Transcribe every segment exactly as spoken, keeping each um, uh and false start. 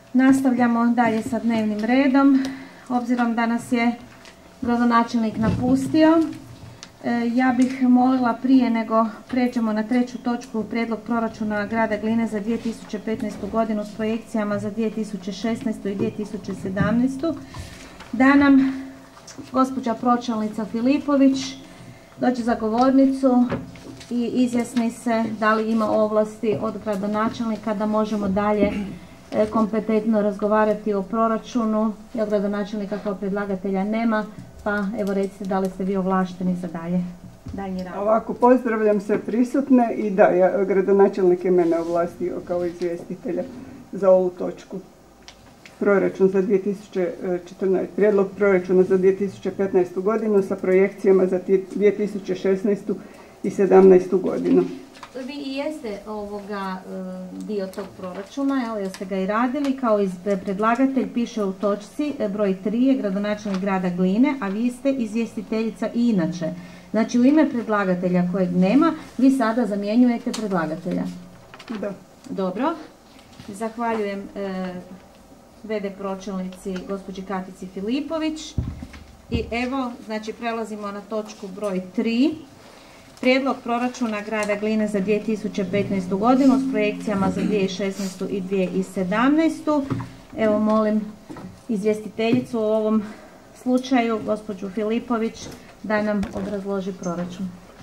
Nastavljamo dalje sa dnevnim redom. Obzirom da nas je gradonačelnik napustio, ja bih molila prije nego pređemo na treću točku prijedlog proračuna grada Gline za dvije tisuće petnaestu godinu s projekcijama za dvije tisuće šesnaestu i dvije tisuće sedamnaestu. da nam gospođa pročelnica Filipović dođe za govornicu i izjasni se da li ima ovlasti od gradonačelnika da možemo dalje kompetentno razgovarati o proračunu, jer gradonačelnika kao predlagatelja nema, pa evo recite da li ste vi ovlašteni za dalje, daljnji rad. Ovako, pozdravljam sve prisutne i da, ja, gradonačelnik je mene ovlastio kao izvjestitelja za ovu točku. Proračun za dvije tisuće četrnaestu. Prijedlog proračuna za dvije tisuće petnaestu godinu sa projekcijama za dvije tisuće šesnaestu i sedamnaestu godinu. Vi i jeste ovoga dio tog proračuna, jer ste ga i radili, kao i predlagatelj piše u točci broj tri je gradonačelnik grada Gline, a vi ste izvjestiteljica i inače. Znači u ime predlagatelja kojeg nema, vi sada zamjenjujete predlagatelja. Da. Dobro. Zahvaljujem ve de pročelnici gospođi Katici Filipović. I evo, znači prelazimo na točku broj tri. Prijedlog proračuna grada Gline za dvije tisuće petnaestu godinu s projekcijama za dvije tisuće šesnaestu i dvije tisuće sedamnaestu. Evo molim izvjestiteljicu u ovom slučaju, gospođu Filipović, da nam obrazloži proračun.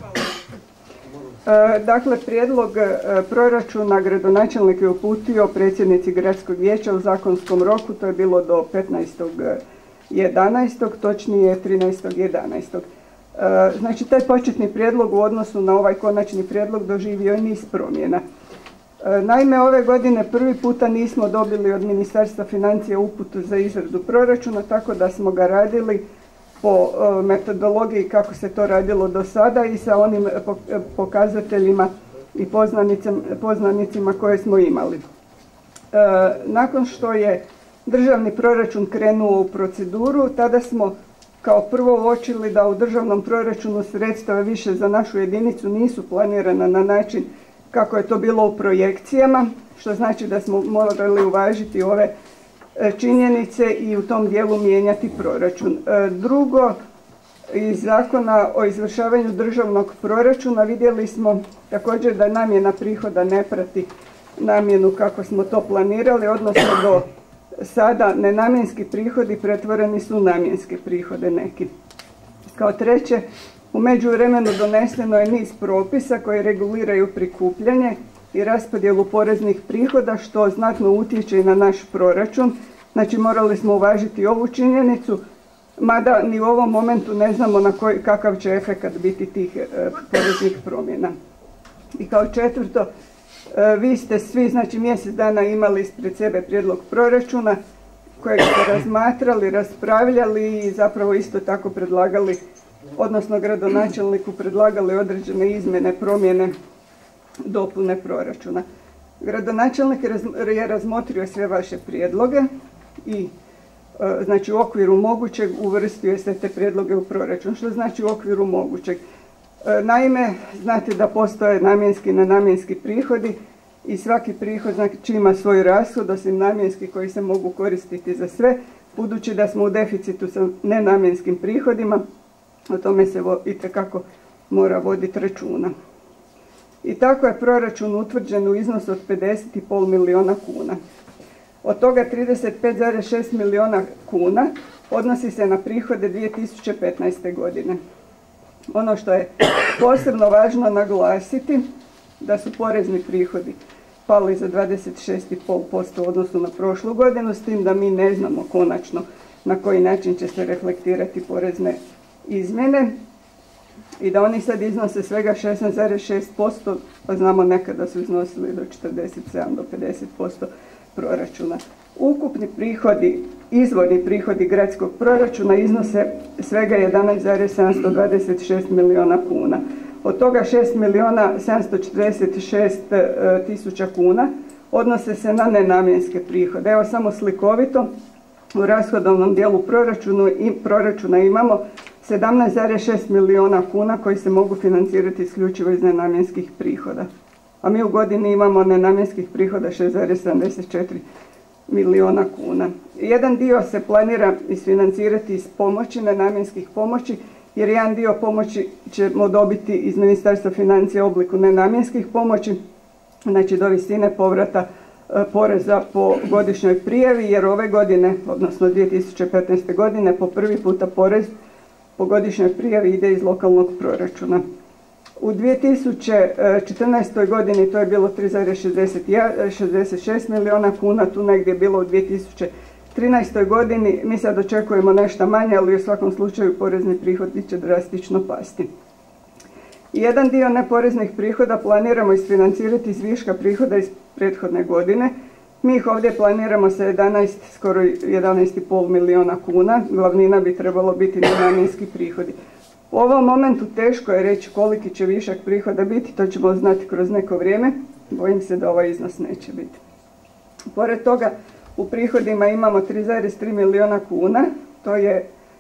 Dakle, prijedlog proračuna gradonačelnik je uputio predsjednici gradskog vijeća u zakonskom roku, to je bilo do petnaestog jedanaestog, točnije trinaestog jedanaestog. Znači, taj početni prijedlog u odnosu na ovaj konačni prijedlog doživio je niz promjena. Naime, ove godine prvi puta nismo dobili od Ministarstva financija uputu za izradu proračuna, tako da smo ga radili po metodologiji kako se to radilo do sada i sa onim pokazateljima i poznanicima koje smo imali. Nakon što je državni proračun krenuo u proceduru, tada smo kao prvo uočili da u državnom proračunu sredstva više za našu jedinicu nisu planirana na način kako je to bilo u projekcijama, što znači da smo morali uvažiti ove činjenice i u tom dijelu mijenjati proračun. Drugo, iz zakona o izvršavanju državnog proračuna vidjeli smo također da namjena prihoda ne prati namjenu kako smo to planirali, odnosno do sada nenamjenski prihodi pretvoreni su u namjenske prihode neki. Kao treće, u međuvremenu doneseno je niz propisa koji reguliraju prikupljanje i raspodjelu poreznih prihoda, što znatno utječe i na naš proračun. Znači, morali smo uvažiti ovu činjenicu, mada ni u ovom momentu ne znamo na koji, kakav će efekat biti tih e, poreznih promjena. I kao četvrto, e, vi ste svi, znači mjesec dana imali ispred sebe prijedlog proračuna kojeg ste razmatrali, raspravljali i zapravo isto tako predlagali, odnosno gradonačelniku predlagali određene izmjene, promjene, dopune proračuna. Gradonačelnik je razmotrio sve vaše prijedloge i znači u okviru mogućeg uvrstio je sve te prijedloge u proračun. Što znači u okviru mogućeg? Naime, znate da postoje namjenski i nenamjenski prihodi i svaki prihod znači ima svoj rashod, osim namjenski koji se mogu koristiti za sve. Budući da smo u deficitu sa nenamjenskim prihodima, o tome se itekako mora voditi računa. I tako je proračun utvrđen u iznosu od pedeset i pol milijuna kuna. Od toga trideset pet zarez šest milijuna kuna odnosi se na prihode dvije tisuće petnaeste. godine. Ono što je posebno važno naglasiti da su porezni prihodi pali za dvadeset šest i pol posto u odnosu na prošlu godinu, s tim da mi ne znamo konačno na koji način će se reflektirati porezne izmjene i da oni sad iznose svega šesnaest zarez šest posto, pa znamo nekada su iznosili do četrdeset sedam do pedeset posto proračuna. Ukupni prihodi, izvorni prihodi gradskog proračuna iznose svega jedanaest zarez sedamsto dvadeset šest milijuna kuna. Od toga šest milijuna sedamsto četrdeset šest tisuća kuna odnose se na nenamjenske prihode. Evo samo slikovito, u rashodovnom dijelu proračunu i proračuna imamo sedamnaest zarez šest milijuna kuna koji se mogu financirati isključivo iz nenamjenskih prihoda. A mi u godini imamo nenamjenskih prihoda šest zarez sedamdeset četiri milijuna kuna. Jedan dio se planira isfinancirati iz pomoći, nenamjenskih pomoći, jer jedan dio pomoći ćemo dobiti iz Ministarstva financija u obliku nenamjenskih pomoći, znači do visine povrata e, poreza po godišnjoj prijavi, jer ove godine, odnosno dvije tisuće petnaeste. godine, po prvi puta porez po godišnjoj prijavi ide iz lokalnog proračuna. U dvije tisuće četrnaestoj. godini to je bilo tri zarez šezdeset šest milijuna kuna, tu negdje je bilo u dvije tisuće trinaestoj. godini, mi sad očekujemo nešto manje, ali u svakom slučaju porezni prihodi će drastično pasti. Jedan dio neporeznih prihoda planiramo isfinancirati iz viška prihoda iz prethodne godine. Mi ih ovdje planiramo sa jedanaest, skoro jedanaest i pol milijuna kuna, glavnina bi trebalo biti nenamjenski prihodi. U ovom momentu teško je reći koliki će višak prihoda biti, to ćemo znati kroz neko vrijeme, bojim se da ovaj iznos neće biti. Pored toga, u prihodima imamo tri zarez tri milijuna kuna, to je e,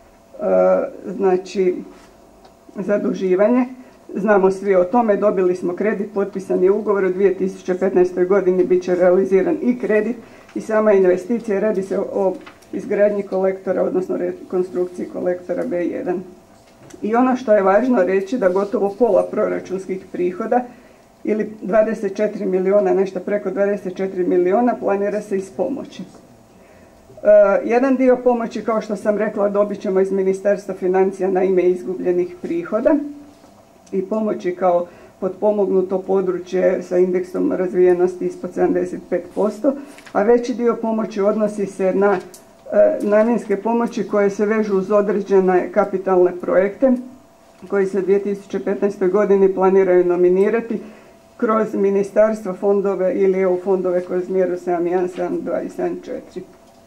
znači zaduživanje. Znamo svi o tome, dobili smo kredit, potpisan je ugovor, u dvije tisuće petnaestoj. godini bit će realiziran i kredit i sama investicija, radi se o izgradnji kolektora, odnosno rekonstrukciji kolektora B jedan. I ono što je važno reći da gotovo pola proračunskih prihoda ili dvadeset četiri milijuna, nešto preko dvadeset četiri milijuna planira se iz pomoći. E, jedan dio pomoći, kao što sam rekla, dobit ćemo iz Ministarstva financija na ime izgubljenih prihoda i pomoći kao potpomognuto područje sa indeksom razvijenosti ispod sedamdeset pet posto, a veći dio pomoći odnosi se na e, namjenske pomoći koje se vežu uz određene kapitalne projekte koji se u dvije tisuće petnaestoj. godini planiraju nominirati kroz ministarstva, fondove ili E U fondove kroz mjeru sedam jedan, sedam dva i sedam četiri.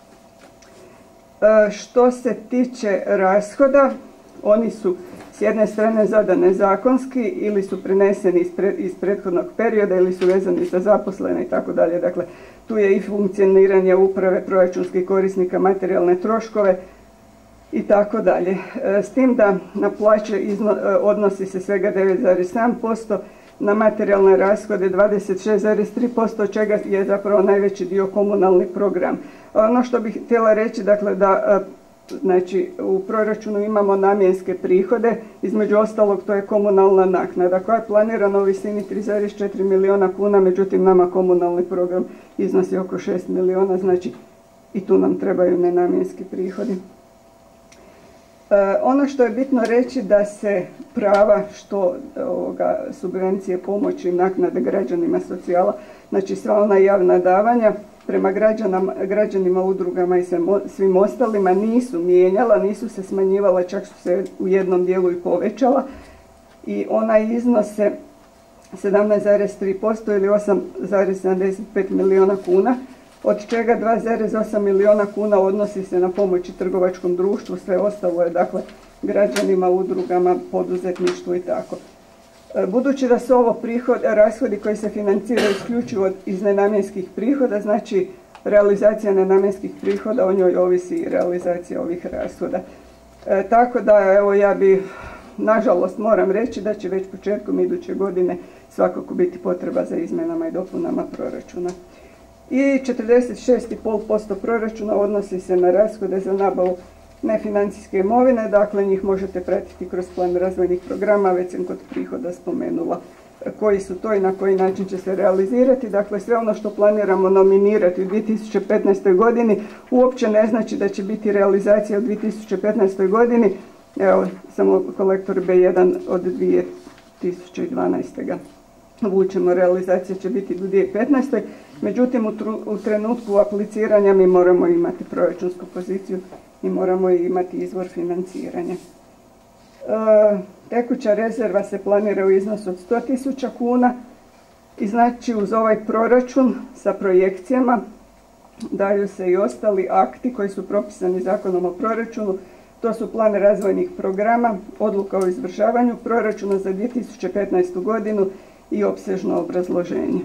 E, što se tiče rashoda, oni su s jedne strane zadane zakonski ili su preneseni iz, pre, iz prethodnog perioda ili su vezani za zaposlene i tako dalje. Dakle, tu je i funkcioniranje uprave, proračunskih korisnika, materijalne troškove i tako dalje. S tim da na plaće izno, odnosi se svega devet zarez sedam posto, na materijalne rashode dvadeset šest zarez tri posto, od čega je zapravo najveći dio komunalni program. Ono što bih htjela reći, dakle, da znači, u proračunu imamo namjenske prihode, između ostalog to je komunalna naknada koja je planirana u visini tri zarez četiri milijuna kuna, međutim nama komunalni program iznosi oko šest milijuna, znači i tu nam trebaju nenamjenski prihodi. E, ono što je bitno reći da se prava što ovoga, subvencije, pomoći, naknade građanima, socijala, znači sva ona javna davanja prema građanima, udrugama i svim ostalima nisu mijenjala, nisu se smanjivala, čak su se u jednom dijelu i povećala i ona iznose sedamnaest zarez tri posto ili osam zarez sedamdeset pet milijuna kuna, od čega dva zarez osam milijuna kuna odnosi se na pomoći trgovačkom društvu, sve ostalo je dakle građanima, udrugama, poduzetništvu i tako. Budući da su ovo prihod, rashodi koji se financiraju isključivo iz nenamjenskih prihoda, znači realizacija nenamjenskih prihoda, o njoj ovisi i realizacija ovih rashoda. E, tako da, evo, ja bi, nažalost, moram reći da će već početkom iduće godine svakako biti potreba za izmjenama i dopunama proračuna. I četrdeset šest zarez pet posto proračuna odnosi se na rashode za nabavu nefinancijske imovine, dakle njih možete pratiti kroz plan razvojnih programa, već sam kod prihoda spomenula koji su to i na koji način će se realizirati. Dakle, sve ono što planiramo nominirati u dvije tisuće petnaestoj. godini uopće ne znači da će biti realizacija u dvije tisuće petnaestoj. godini. Evo, samo kolektor B jedan od dvije tisuće dvanaeste. vučemo, realizacija će biti do dvije tisuće petnaeste. Međutim, u, tru, u trenutku apliciranja mi moramo imati proračunsku poziciju i moramo imati izvor financiranja. E, tekuća rezerva se planira u iznosu od sto tisuća kuna i znači uz ovaj proračun sa projekcijama daju se i ostali akti koji su propisani Zakonom o proračunu. To su plan razvojnih programa, odluka o izvršavanju proračuna za dvije tisuće petnaestu. godinu i opsežno obrazloženje.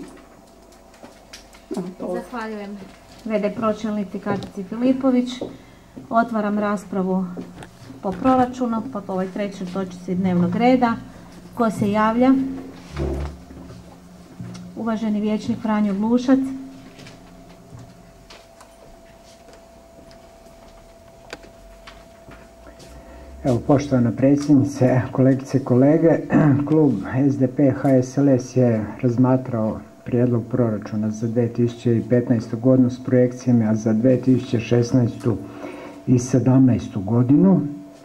Zahvaljujem ve de pročelnici Katici Filipović. Otvaram raspravu po proračunu, po ovoj trećoj točci dnevnog reda. Ko se javlja? Uvaženi vijećnik Franjo Glušac. Evo, poštovana predsjednice, kolegice i kolege, klub S D P H S L S je razmatrao prijedlog proračuna za dvije tisuće petnaestu godinu s projekcijama za dvije tisuće šesnaestu i sedamnaestu godinu.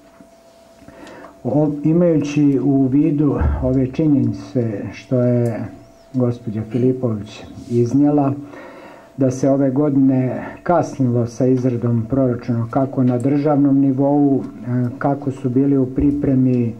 O, imajući u vidu ove činjenice što je gospođa Filipović iznijela, da se ove godine kasnilo sa izradom proračuna kako na državnom nivou, kako su bili u pripremi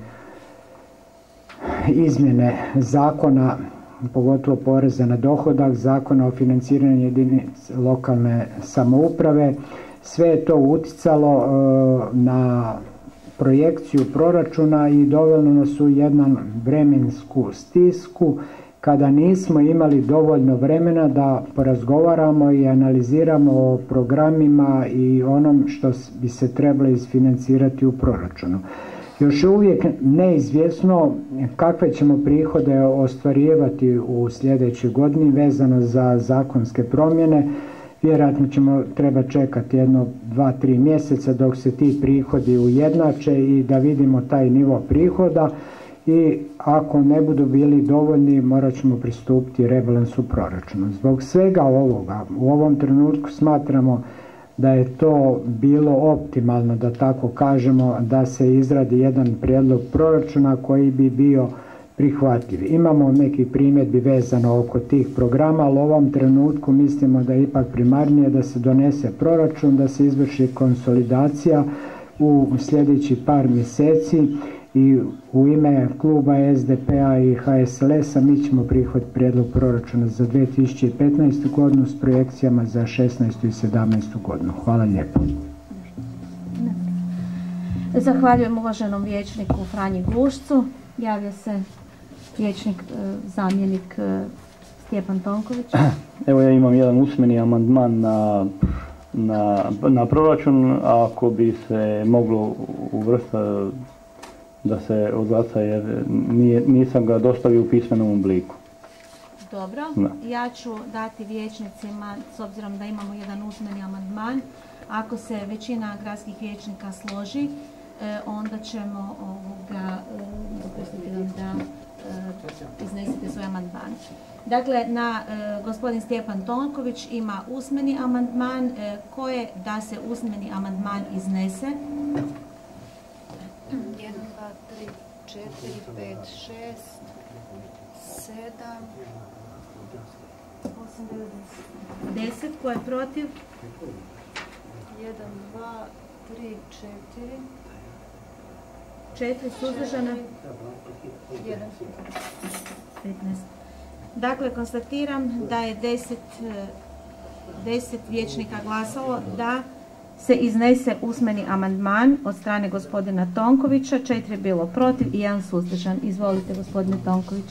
izmjene zakona, pogotovo poreza na dohodak, zakona o financiranju jedinice lokalne samouprave. Sve je to uticalo na projekciju proračuna i dovelo nas u jednu vremensku stisku kada nismo imali dovoljno vremena da porazgovaramo i analiziramo o programima i onom što bi se trebalo isfinancirati u proračunu. Još je uvijek neizvjesno kakve ćemo prihode ostvarivati u sljedećoj godini vezano za zakonske promjene. Vjerojatno ćemo treba čekati jedno, dva, tri mjeseca dok se ti prihodi ujednače i da vidimo taj nivo prihoda. I ako ne budu bili dovoljni, morat ćemo pristupiti rebalansu proračuna. Zbog svega ovoga, u ovom trenutku smatramo da je to bilo optimalno, da tako kažemo, da se izradi jedan prijedlog proračuna koji bi bio prihvatljiv. Imamo neki primjedbi vezano oko tih programa, ali u ovom trenutku mislimo da je ipak primarnije da se donese proračun, da se izvrši konsolidacija u sljedeći par mjeseci. I u ime kluba S D P-a i H S L S-a mi ćemo prihvatiti prijedlog proračuna za dvije tisuće petnaestu godinu s projekcijama za šesnaestu i sedamnaestu godinu. Hvala lijepo. Zahvaljujem uvaženom vijećniku Franji Glušcu. Javlja se vijećnik, zamjenik Stjepan Tonković. Evo, ja imam jedan usmeni amandman na, na, na proračun, ako bi se moglo uvrstiti da se odglasa, jer nije, nisam ga dostavio u pismenom obliku. Dobro, da. Ja ću dati vijećnicima, s obzirom da imamo jedan usmeni amandman, ako se većina gradskih vijećnika složi, eh, onda ćemo ovoga, eh, da eh, iznesete svoj amandman. Dakle, na eh, gospodin Stjepan Tonković ima usmeni amandman, eh, koje da se usmeni amandman iznese. jedan, dva, tri, četiri, pet, šest, sedam, osam, deset. Ko je protiv? jedan, dva, tri, četiri, četiri. Suzdržana? jedan. petnaest. Dakle, konstatiram da je deset vijećnika glasalo da se iznese usmeni amandman od strane gospodina Tonkovića, četiri je bilo protiv i jedan suzdržan. Izvolite, gospodine Tonković.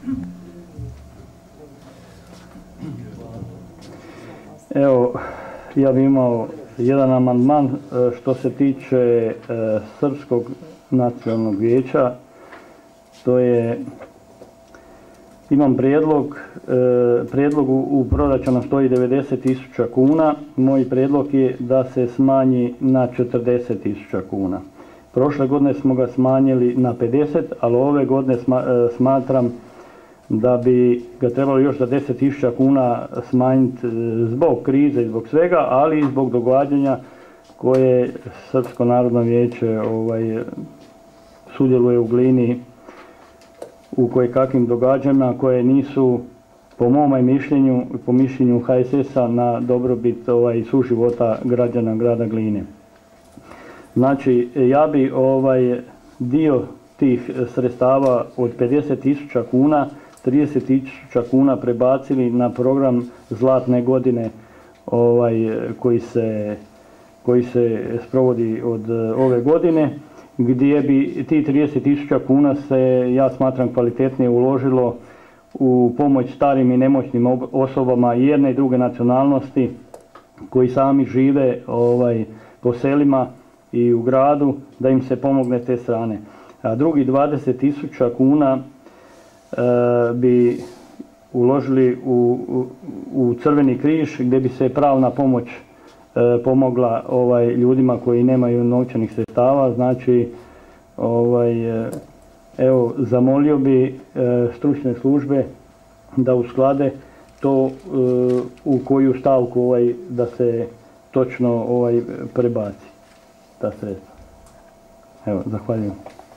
Evo, ja bih imao jedan amandman što se tiče Srpskog nacionalnog vijeća. To je, imam prijedlog, prijedlog u proračunu stoji devedeset tisuća kuna, moj prijedlog je da se smanji na četrdeset tisuća kuna. Prošle godine smo ga smanjili na pedeset, ali ove godine smatram da bi ga trebalo još za deset tisuća kuna smanjiti zbog krize i zbog svega, ali i zbog događanja koje Srpsko narodno vijeće ovaj, sudjeluje u Glini u kojekakvim događanjima koje nisu, po mome mišljenju i po mišljenju H S S-a, na dobrobit ovaj, suživota građana grada Gline. Znači, ja bi ovaj, dio tih sredstava od pedeset tisuća kuna, trideset tisuća kuna prebacili na program Zlatne godine ovaj, koji, se, koji se sprovodi od ove godine, gdje bi ti trideset tisuća kuna se, ja smatram, kvalitetnije uložilo u pomoć starim i nemoćnim osobama jedne i druge nacionalnosti koji sami žive ovaj, po selima i u gradu, da im se pomogne te strane. A drugi dvadeset tisuća kuna e, bi uložili u, u, u Crveni križ, gdje bi se pravna pomoć e, pomogla ovaj, ljudima koji nemaju novčanih sredstava. Znači, ovaj, evo, zamolio bi stručne službe da usklade to u koju stavku ovaj, da se točno ovaj, prebaci ta sredstva. Evo, zahvaljujem.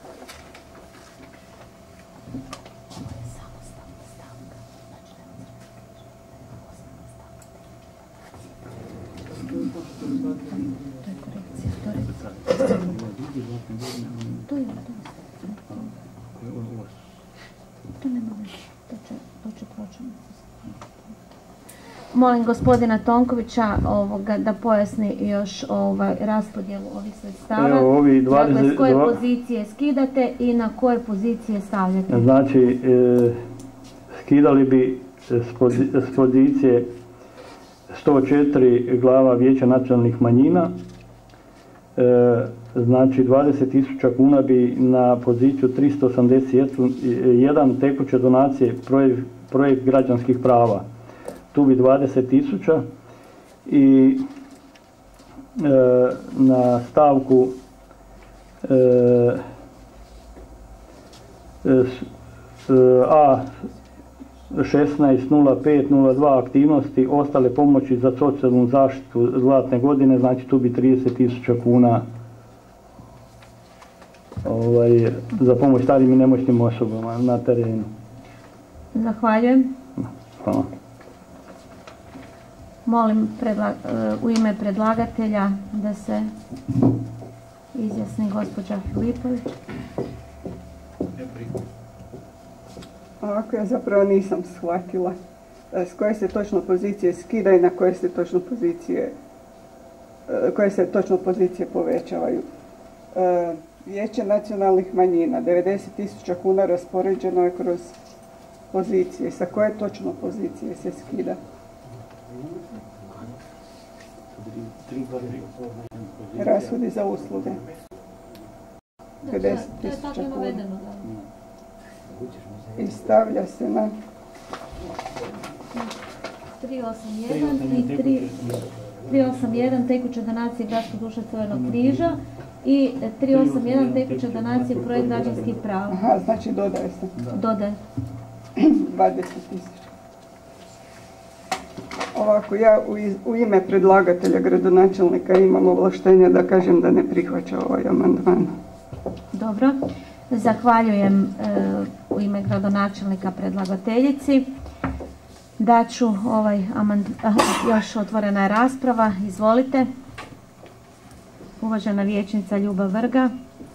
Molim gospodina Tonkovića ovoga, da pojasni još ovaj, raspodjelu ovih sredstava. Evo, ovi dvadeset, dakle, s koje dva... pozicije skidate i na koje pozicije stavljate? Znači, e, skidali bi s, pozi, s pozicije sto četiri glava Vijeća nacionalnih manjina, e, znači dvadeset tisuća kuna bi na poziciju tristo osamdeset jedan tekuće donacije projekt, projekt građanskih prava. Tu bi dvadeset tisuća i e, na stavku e, e, A šesnaest nula pet nula dva aktivnosti ostale pomoći za socijalnu zaštitu zlatne godine, znači tu bi trideset tisuća kuna ovaj, za pomoć starim i nemoćnim osobama na terenu. Zahvaljujem. Hvala. Molim predla, u ime predlagatelja da se izjasni gospođa Filipović. Ovako, ja zapravo nisam shvatila s koje se točno pozicije skida i na koje se točno pozicije koje se točno pozicije povećavaju. Vijeće nacionalnih manjina, devedeset tisuća kuna raspoređeno je kroz pozicije. Sa koje točno pozicije se skida? Rashodi za usluge. pedeset tisuća kuna. I stavlja se na tri osam jedan i tri osam jedan tekuće donacije Gradska duša Crvenog križa i tri osam jedan tekuće donacije projekt građanskih prava. Aha, znači dodaje se. Dodaje. dvadeset tisuća. Ovako, ja u, iz, u ime predlagatelja gradonačelnika imam ovlaštenje da kažem da ne prihvaća ovaj amandman. Dobro. Zahvaljujem e, u ime gradonačelnika predlagateljici. Daću ovaj amandman, još otvorena je rasprava. Izvolite. Uvažena vijećnica Ljubav Vrga.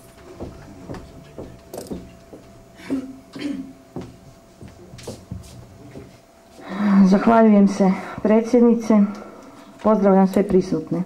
Zahvaljujem se predsjednice, pozdravljam sve prisutne.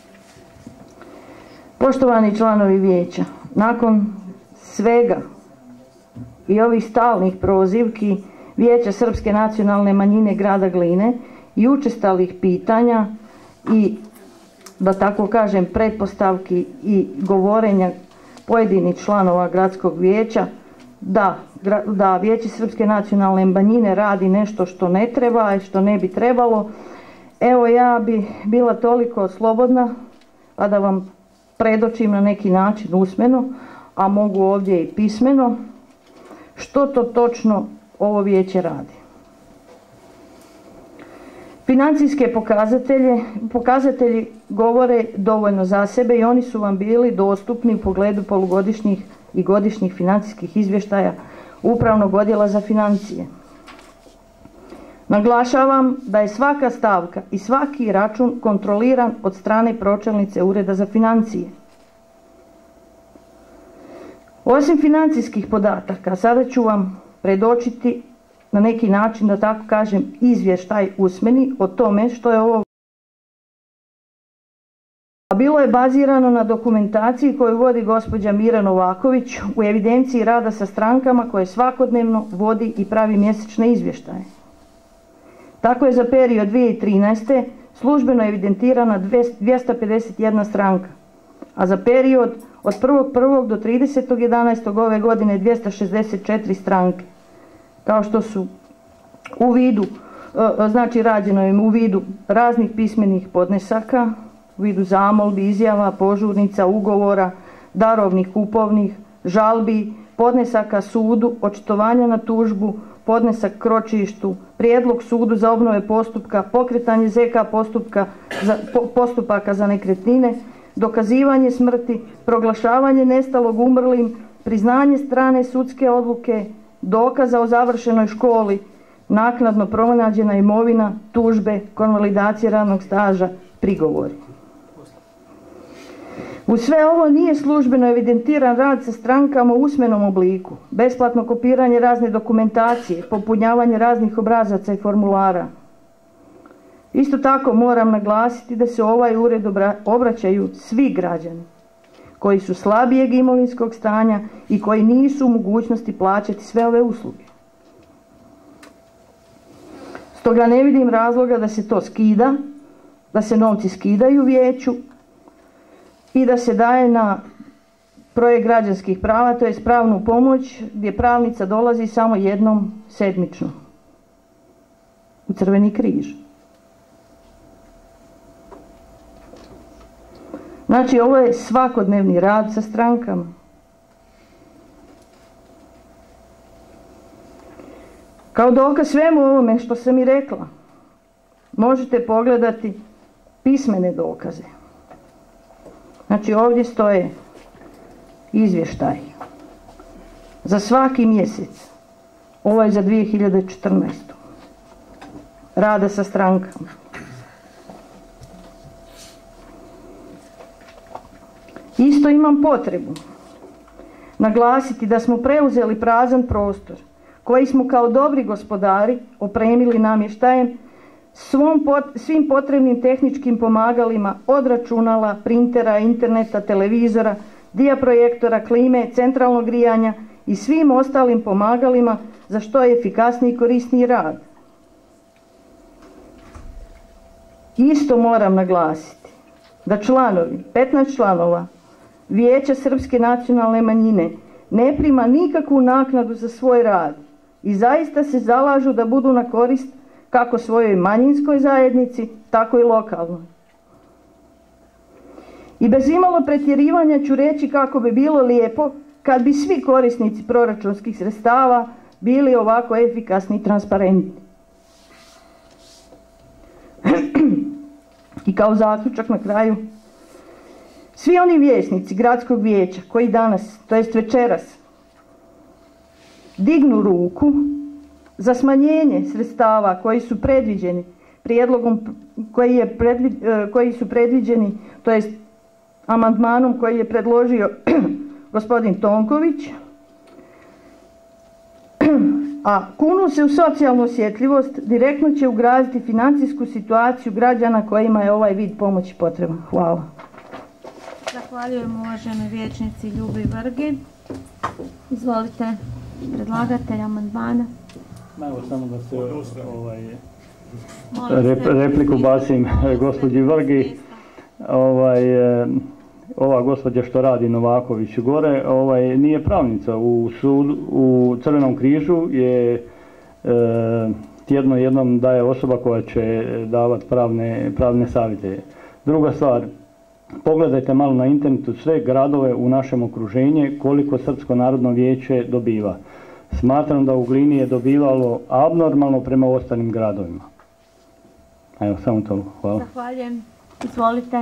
Poštovani članovi vijeća, nakon svega i ovih stalnih prozivki Vijeća Srpske nacionalne manjine grada Gline i učestalih pitanja i, da tako kažem, pretpostavki i govorenja pojedinih članova gradskog vijeća da, da Vijeće Srpske nacionalne manjine radi nešto što ne treba i što ne bi trebalo, evo ja bi bila toliko slobodna pa da vam predočim na neki način usmeno, a mogu ovdje i pismeno, što to točno ovo vijeće radi. Financijske pokazatelje, pokazatelji govore dovoljno za sebe i oni su vam bili dostupni u pogledu polugodišnjih i godišnjih financijskih izvještaja Upravnog odjela za financije. Naglašavam da je svaka stavka i svaki račun kontroliran od strane pročelnice Ureda za financije. Osim financijskih podataka, sada ću vam predočiti na neki način, da tako kažem, izvještaj usmeni o tome što je ovo. A bilo je bazirano na dokumentaciji koju vodi gospođa Mira Novaković u evidenciji rada sa strankama koje svakodnevno vodi i pravi mjesečne izvještaje. Tako je za period dvije tisuće trinaeste. službeno evidentirana dvjesto pedeset jedna stranka, a za period od prvog prvog do tridesetog jedanaestog ove godine dvjesto šezdeset četiri stranke. Kao što su u vidu, znači rađeno im u vidu raznih pismenih podnesaka, u vidu zamolbi, izjava, požurnica, ugovora, darovnih, kupovnih, žalbi, podnesaka sudu, očitovanja na tužbu, podnesak kročištu, prijedlog sudu za obnove postupka, pokretanje Z K postupka za, po, postupaka za nekretnine, dokazivanje smrti, proglašavanje nestalog umrlim, priznanje strane sudske odluke, dokaza o završenoj školi, naknadno pronađena imovina, tužbe, konvalidacije radnog staža, prigovori. U sve ovo nije službeno evidentiran rad sa strankama u usmenom obliku, besplatno kopiranje razne dokumentacije, popunjavanje raznih obrazaca i formulara. Isto tako moram naglasiti da se u ovaj ured obraćaju svi građani koji su slabijeg imovinskog stanja i koji nisu u mogućnosti plaćati sve ove usluge. Stoga ne vidim razloga da se to skida, da se novci skidaju vijeću i da se daje na projekt građanskih prava, to je pravnu pomoć gdje pravnica dolazi samo jednom sedmično u Crveni križ. Znači, ovo je svakodnevni rad sa strankama. Kao dokaz svemu ovome što sam i rekla, možete pogledati pismene dokaze. Znači, ovdje stoje izvještaj za svaki mjesec. Ovo je za dvije hiljade četrnaestu. Rada sa strankama. Isto imam potrebu naglasiti da smo preuzeli prazan prostor koji smo kao dobri gospodari opremili namještajem, svom pot, svim potrebnim tehničkim pomagalima od računala, printera, interneta, televizora, dijaprojektora, klime, centralnog grijanja i svim ostalim pomagalima za što je efikasniji i korisniji rad. Isto moram naglasiti da članovi, petnaest članova Vijeća Srpske nacionalne manjine ne prima nikakvu naknadu za svoj rad i zaista se zalažu da budu na korist kako svojoj manjinskoj zajednici, tako i lokalnoj. I bez imalo pretjerivanja ću reći kako bi bilo lijepo kad bi svi korisnici proračunskih sredstava bili ovako efikasni i transparentni. I kao zaključak na kraju, svi oni vijećnici gradskog vijeća koji danas, to jest večeras, dignu ruku za smanjenje sredstava koji su predviđeni prijedlogom koji, je predvi, koji su predviđeni, to jest amandmanom koji je predložio gospodin Tonković, a kunu se u socijalnu osjetljivost, direktno će ugroziti financijsku situaciju građana kojima je ovaj vid pomoći potreban. Hvala. Zahvaljujem uvaženoj vijećnici Ljubi Vrgi. Izvolite, predlagatelj amandmana. Evo samo da se ovaj, rep, repliku bacim gospođi Vrgi. Ovaj, ova gospođa što radi Novaković gore, ovaj, nije pravnica. U, sud, u Crvenom križu je e, tjedno jednom daje osoba koja će davati pravne, pravne savjete. Druga stvar, pogledajte malo na internetu sve gradove u našem okruženju koliko Srpsko narodno vijeće dobiva. Smatram da u Glini je dobivalo abnormalno prema ostalim gradovima. Evo, samo to. Hvala. Zahvaljujem. Izvolite.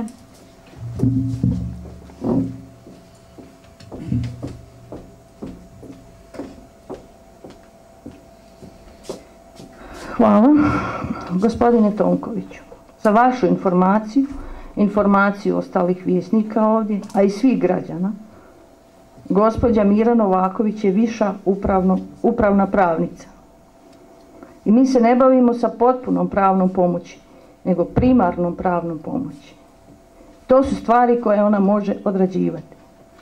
Hvala, gospodine Tonkoviću, za vašu informaciju, informaciju ostalih vijećnika ovdje, a i svih građana. Gospođa Mira Novaković je viša upravno, upravna pravnica. I mi se ne bavimo sa potpunom pravnom pomoći, nego primarnom pravnom pomoći. To su stvari koje ona može odrađivati.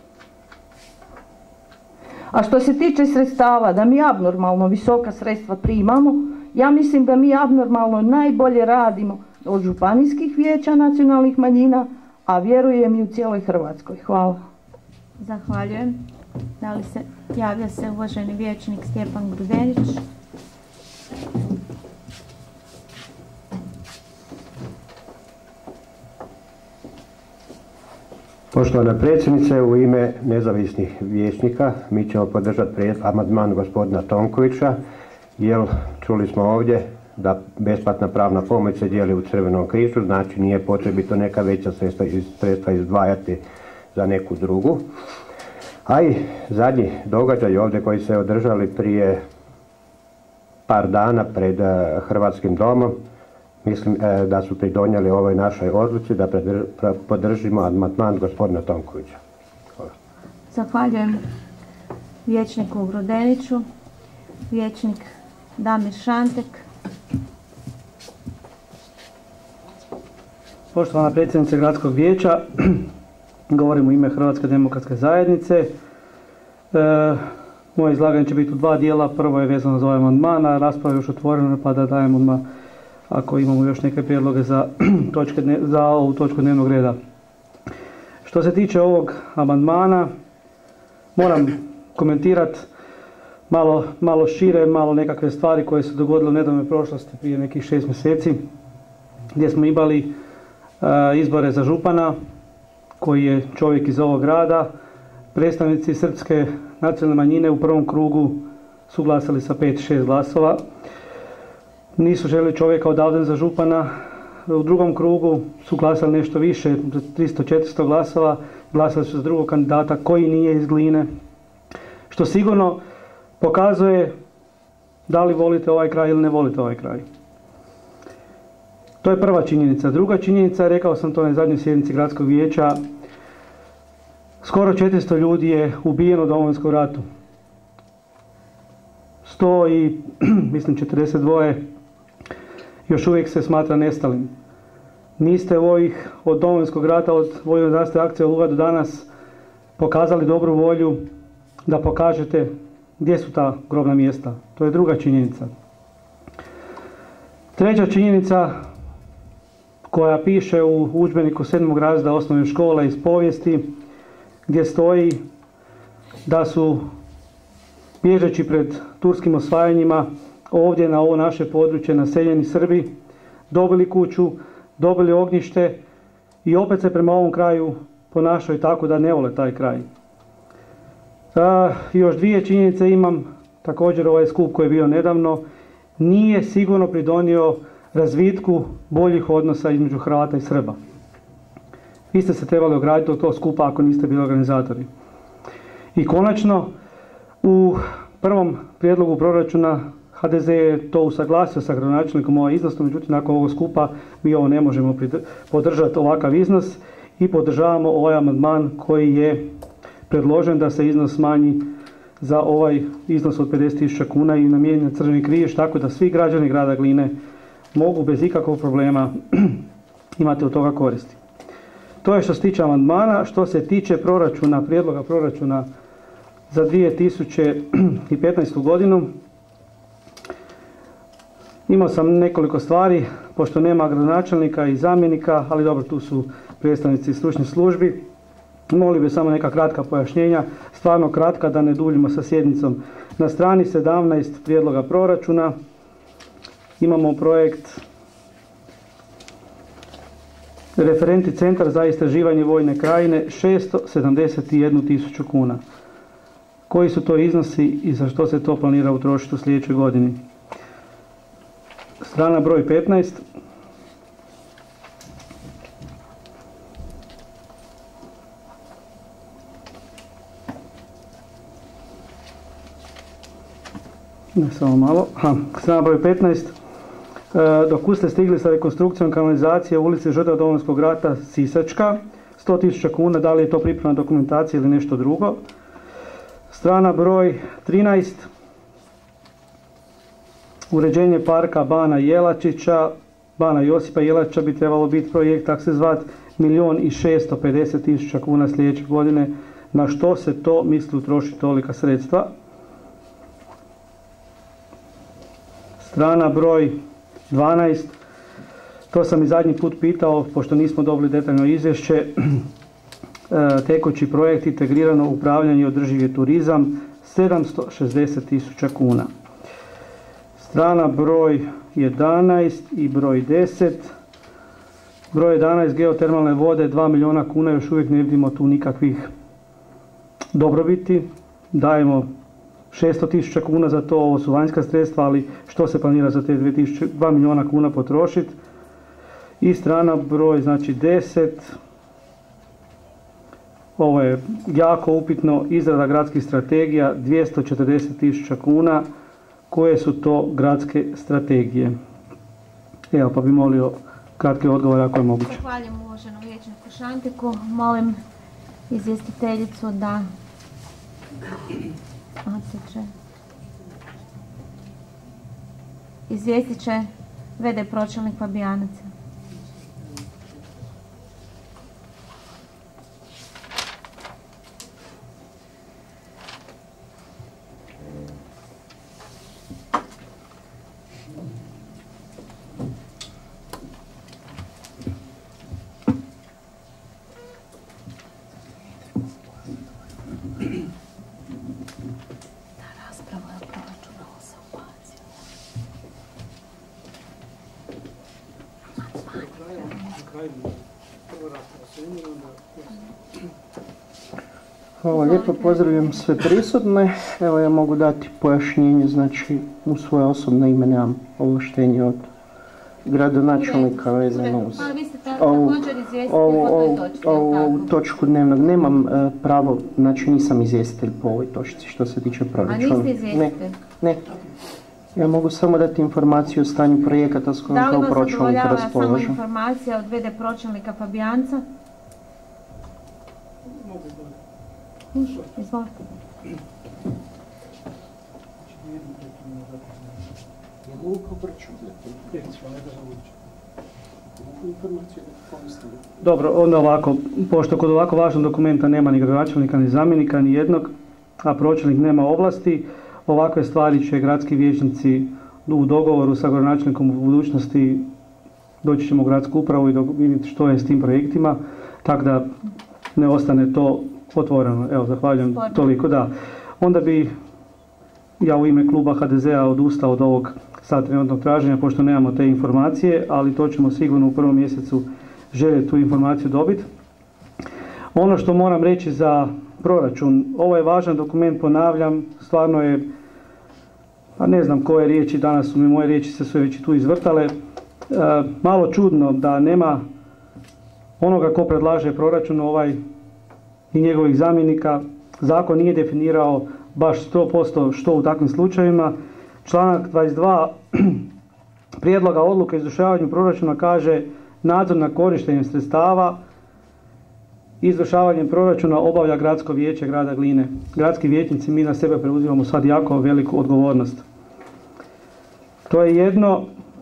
A što se tiče sredstava, da mi abnormalno visoka sredstva primamo, ja mislim da mi abnormalno najbolje radimo od županijskih vijeća nacionalnih manjina, a vjerujem i u cijeloj Hrvatskoj. Hvala. Zahvaljujem. Da li se javlja se uvaženi vijećnik Stjepan Grudelić? Poštovana predsjednice, u ime nezavisnih vijećnika mi ćemo podržati amandman gospodina Tonkovića, jer čuli smo ovdje da besplatna pravna pomoć se dijeli u Crvenom križu, znači nije potrebito neka veća sredstva, sredstva izdvajati za neku drugu. A i zadnji događaj ovdje koji se održali prije par dana pred Hrvatskim domom, mislim da su pridonijeli ovoj našoj odluci da podržimo amandman gospodina Tonkovića. Hvala. Zahvaljujem vijećniku Grudeniću. Vijećnik Damir Šantek. Poštovana predsjednice Gradskog vijeća, govorim u ime Hrvatske demokratske zajednice. E, moje izlaganje će biti u dva dijela. Prvo je vezano za ovaj amandman, a rasprava je još otvorena, pa da dajem odmah ako imamo još neke prijedloge za, točke, za ovu točku dnevnog reda. Što se tiče ovog amandmana, moram komentirati malo, malo šire, malo nekakve stvari koje su dogodile u nedavnoj prošlosti prije nekih šest mjeseci, gdje smo imali uh, izbore za župana, koji je čovjek iz ovog grada. Predstavnici srpske nacionalne manjine u prvom krugu su glasali sa pet šest glasova. Nisu željeli čovjeka odavde za župana. U drugom krugu su glasali nešto više, tristo četiristo glasova. Glasali su za drugog kandidata koji nije iz Gline. Što sigurno pokazuje da li volite ovaj kraj ili ne volite ovaj kraj. To je prva činjenica. Druga činjenica, rekao sam to na zadnjoj sjednici Gradskog vijeća, skoro četiristo ljudi je ubijeno u Domovinskom ratu. sto i, mislim, četrdeset dva još uvijek se smatra nestalim. Niste u ovih od Domovinskog rata, od vojno-zdravstvene akcije Oluja do danas pokazali dobru volju da pokažete gdje su ta grobna mjesta. To je druga činjenica. Treća činjenica koja piše u udžbeniku sedmog razreda osnovne škole iz povijesti, gdje stoji da su bježeći pred turskim osvajanjima ovdje na ovo naše područje naseljeni Srbi dobili kuću, dobili ognjište i opet se prema ovom kraju ponašaju tako da ne vole taj kraj. A, još dvije činjenice imam. Također ovaj skup koji je bio nedavno nije sigurno pridonio razvitku boljih odnosa između Hrvata i Srba. Vi ste se trebali ograditi od tog skupa ako niste bili organizatori. I konačno, u prvom prijedlogu proračuna H D Z je to usaglasio sa gradonačelnikom ovaj iznos, međutim nakon ovog skupa mi ovo ne možemo podržati ovakav iznos i podržavamo ovaj amandman koji je predložen da se iznos smanji za ovaj iznos od pedeset tisuća kuna i namijenjen na Crveni križ, tako da svi građani grada Gline mogu bez ikakvog problema imati od toga koristi. To je što se tiče amandmana. Što se tiče proračuna, prijedloga proračuna za dvije tisuće petnaestu godinu, imao sam nekoliko stvari, pošto nema gradonačelnika i zamjenika, ali dobro, tu su predstavnici stručnih službi. Molio bih samo neka kratka pojašnjenja, stvarno kratka da ne duljimo sa sjednicom. Na strani sedamnaest prijedloga proračuna imamo projekt Referentni centar za istraživanje vojne krajine šesto sedamdeset jednu tisuću kuna. Koji su to iznosi i za što se to planira utrošiti u sljedećoj godini? Strana broj petnaest. Ne, samo malo. Ha, strana broj petnaest. E, dok ste stigli sa rekonstrukcijom kanalizacije u ulici Žrtava Domovinskog rata Sisačka, sto tisuća kuna, da li je to pripremna dokumentacija ili nešto drugo. Strana broj trinaest. Uređenje parka Bana Jelačića, Bana Josipa Jelačića bi trebalo biti projekt, tako se zvat, milijun i šesto pedeset tisuća kuna sljedeće godine. Na što se to misli utrošiti tolika sredstva? Strana broj dvanaest. To sam i zadnji put pitao, pošto nismo dobili detaljno izvješće. Tekući projekt integrirano upravljanje i održivi turizam, sedamsto šezdeset tisuća kuna. Strana broj jedanaest i broj deset. Broj jedanaest, geotermalne vode, dva milijuna kuna, još uvijek ne vidimo tu nikakvih dobrobiti. Dajemo šesto tisuća kuna za to, ovo su vanjska sredstva, ali što se planira za te dva milijuna kuna potrošiti. I strana broj, znači deset, ovo je jako upitno, izrada gradskih strategija, dvjesto četrdeset tisuća kuna. Koje su to gradske strategije? Evo, pa bi molio kratke odgovore ako je moguće. Zahvaljujem uvaženom vijećniku Šanteku. Molim izvjestiteljicu da izvijestit će v d pročelnik Fabijanac. Hvala lijepo, pozdravljam sve prisutne. Evo ja mogu dati pojašnjenje, znači u svoje osobno ime nemam ovlaštenje od gradonačelnika vezano uz ovu, ovu, ovu, ovu točku dnevnog. Nemam uh, pravo, znači nisam izvjestitelj po ovoj točci što se tiče proračuna. A niste izvjestitelj? Ne, ne. Ja mogu samo dati informaciju o stanju projekata s kojim kao pročelnik raspolažem. Da li vas zadovoljava samo informacija od v d pročelnika Fabijanca? Izvolite. Dobro, onda ovako, pošto kod ovako važnog dokumenta nema ni gradonačelnika, ni zamjenika, ni jednog, a pročelnik nema ovlasti, ovakve stvari će gradski vijećnici u dogovoru sa gradonačelnikom u budućnosti doći ćemo u gradsku upravu i vidjeti što je s tim projektima, tako da ne ostane to otvoreno. Evo, zahvaljujem toliko, da. Onda bi ja u ime kluba ha de zea odustao od ovog sad trenutnog traženja, pošto nemamo te informacije, ali to ćemo sigurno u prvom mjesecu željeti tu informaciju dobiti. Ono što moram reći za proračun, ovo je važan dokument, ponavljam, stvarno je, a ne znam koje riječi, danas su mi moje riječi se sve već tu izvrtale, e, malo čudno da nema onoga ko predlaže proračun ovaj i njegovih zamjenika. Zakon nije definirao baš sto posto što u takvim slučajevima. Članak dvadeset dva prijedloga odluke o izvršavanju proračuna kaže nadzor nad korištenjem sredstava izvršavanjem proračuna obavlja gradsko vijeće grada Gline. Gradski vijećnici, mi na sebe preuzimamo sad jako veliku odgovornost. To je jedno.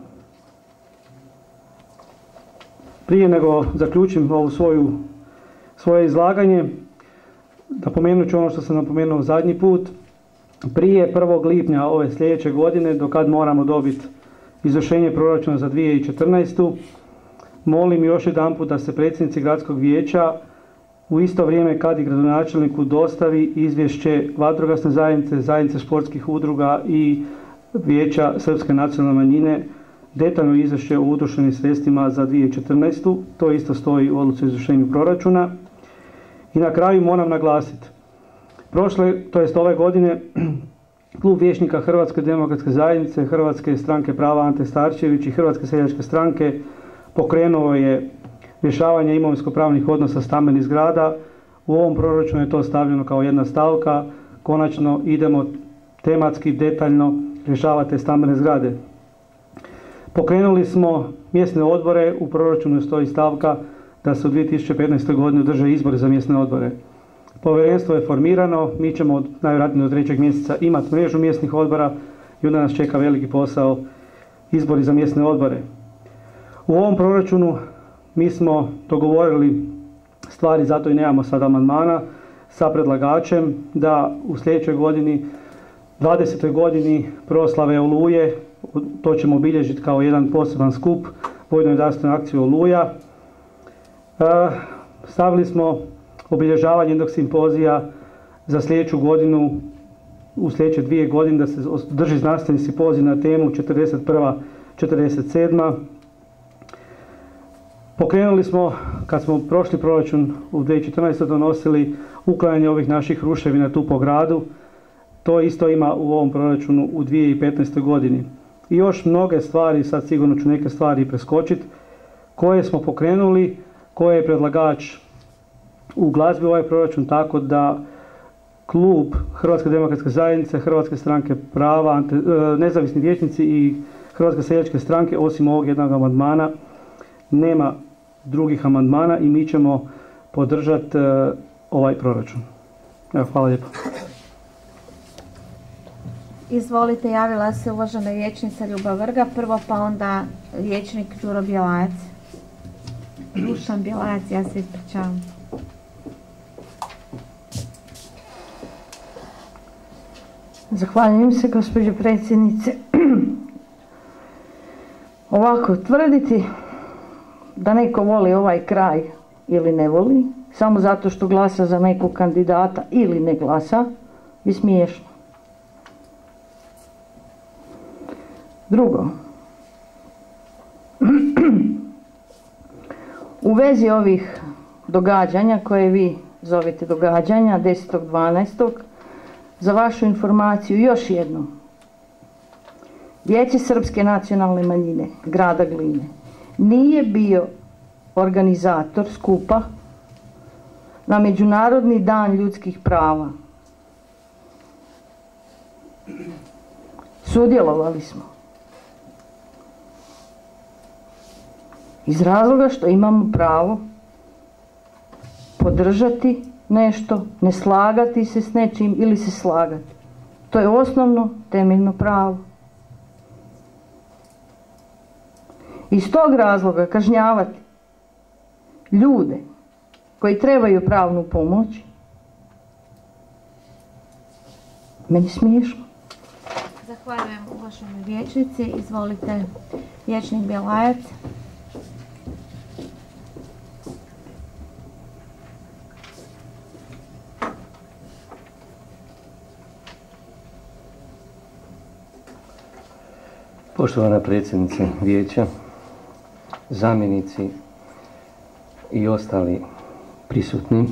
Prije nego zaključim ovu svoju, svoje izlaganje, napomenut ću ono što sam napomenuo zadnji put. Prije prvog lipnja ove sljedeće godine, do kad moramo dobiti izvršenje proračuna za dvije tisuće četrnaestu. Molim još jedan put da se predsjednici gradskog vijeća u isto vrijeme kad i gradonačelniku dostavi izvješće vatrogasne zajednice, zajednice športskih udruga i vijeća Srpske nacionalne manjine, detaljno izvješće o utrošenim sredstvima za dvije tisuće četrnaestu. To isto stoji u odluci o izvršenju proračuna. I na kraju moram naglasiti, prošle, to jest ove godine, klub vijećnika Hrvatske demokratske zajednice, Hrvatske stranke prava Ante Starčević i Hrvatske seljačke stranke pokrenuo je rješavanje imovinsko-pravnih odnosa stambenih zgrada. U ovom proračunu je to stavljeno kao jedna stavka. Konačno idemo tematski, detaljno rješavati te stambene zgrade. Pokrenuli smo mjesne odbore, u proračunu stoji stavka da se u dvije tisuće petnaestoj godini održe izbori za mjesne odbore. Povjerenstvo je formirano, mi ćemo od, najvjerojatnije do trećeg mjeseca imati mrežu mjesnih odbora i onda nas čeka veliki posao, izbori za mjesne odbore. U ovom proračunu mi smo dogovorili stvari, zato i nemamo sad amandmana, sa predlagačem da u sljedećoj godini, dvadesetoj godini proslave Oluje, to ćemo obilježiti kao jedan poseban skup, vojno-redarstvenu akciju Oluja. E, stavili smo obilježavanje jednog simpozija za sljedeću godinu, u sljedeće dvije godine da se drži znanstveni simpozij na temu četrdeset prva četrdeset sedma. Pokrenuli smo, kad smo prošli proračun u dvije tisuće četrnaestoj donosili uklanjanje ovih naših ruševina tu po gradu. To isto ima u ovom proračunu u dvije tisuće petnaestoj godini. I još mnoge stvari, sad sigurno ću neke stvari preskočiti, koje smo pokrenuli, koje je predlagač u glazbi ovaj proračun, tako da klub Hrvatske demokratske zajednice, Hrvatske stranke prava, ante, nezavisni vijećnici i Hrvatske seljačke stranke, osim ovog jednog amandmana, nema drugih amandmana i mi ćemo podržati uh, ovaj proračun. Evo, hvala lijepo. Izvolite, javila se uvažena vijećnica Ljuba Vrga, prvo pa onda vijećnik Đuro Bjelajac. Dušan Bjelajac, ja se ispričavam. Zahvaljujem se, gospođo predsjednice. Ovako, tvrditi da neko voli ovaj kraj ili ne voli, samo zato što glasa za nekog kandidata ili ne glasa, je smiješno. Drugo, u vezi ovih događanja koje vi zovete događanja desetog dvanaestog za vašu informaciju još jednom. Vijeće Srpske nacionalne manjine grada Gline nije bio organizator skupa na Međunarodni dan ljudskih prava. Sudjelovali smo. Iz razloga što imamo pravo podržati nešto, ne slagati se s nečim ili se slagati. To je osnovno temeljno pravo. Iz tog razloga kažnjavati ljude koji trebaju pravnu pomoć, meni smiješno. Zahvaljujem uvaženoj vijećnici. Izvolite, vijećnik Bjelajac. Poštovana predsjednice vijeća, zamjenici i ostali prisutni,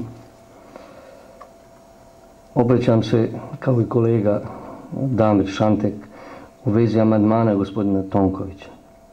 obraćam se kao i kolega Damir Šantek u vezi amandmana gospodina Tonkovića.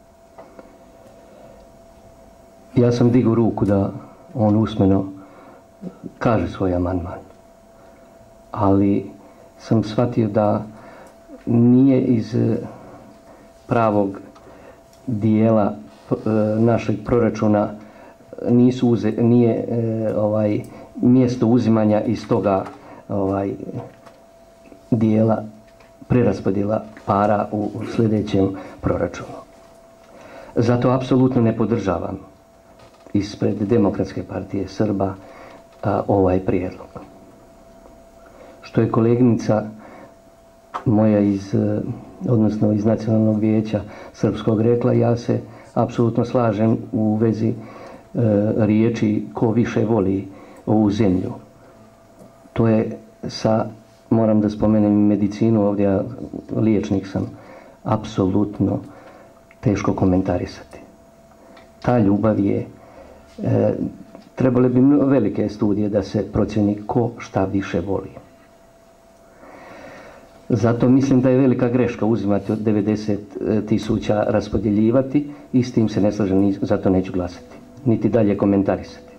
Ja sam digao ruku da on usmeno kaže svoj amandman, ali sam shvatio da nije iz pravog dijela našeg proračuna nisu uze, nije e, ovaj, mjesto uzimanja iz toga ovaj, dijela preraspodjela para u, u sljedećem proračunu. Zato apsolutno ne podržavam ispred Demokratske partije Srba a, ovaj prijedlog. Što je koleginica moja iz, odnosno iz Nacionalnog vijeća Srpskog rekla, ja se apsolutno slažem u vezi e, riječi ko više voli ovu zemlju. To je sa, moram da spomenem medicinu, ovdje ja liječnik sam, apsolutno teško komentarisati. Ta ljubav je, e, trebale bi velike studije da se procjeni ko šta više voli. Zato mislim da je velika greška uzimati od devedeset tisuća raspodjeljivati i s tim se ne slažem, zato neću glasati, niti dalje komentarisati.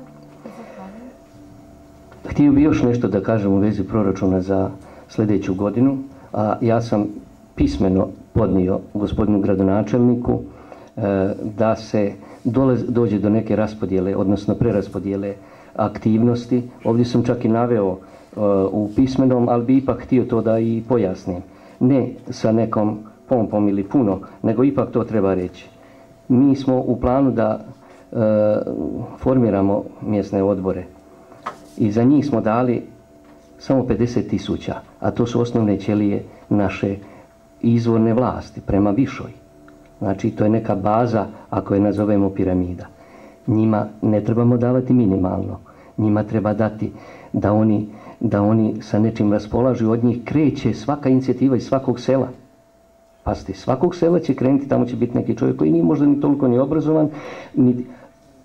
Htio bi još nešto da kažem u vezi proračuna za sljedeću godinu, a ja sam pismeno podnio gospodinu gradonačelniku e, da se dolaz, dođe do neke raspodjele, odnosno preraspodjele aktivnosti. Ovdje sam čak i naveo u pismenom, ali bi ipak htio to da i pojasnim. Ne sa nekom pompom ili puno, nego ipak to treba reći. Mi smo u planu da e, formiramo mjesne odbore i za njih smo dali samo pedeset tisuća, a to su osnovne ćelije naše izvorne vlasti prema višoj. Znači to je neka baza, ako je nazovemo piramida. Njima ne trebamo davati minimalno, njima treba dati da oni da oni sa nečim raspolažu i od njih kreće svaka inicijativa iz svakog sela. Pazite, svakog sela će krenuti, tamo će biti neki čovjek koji nije možda ni toliko ni obrazovan, ni,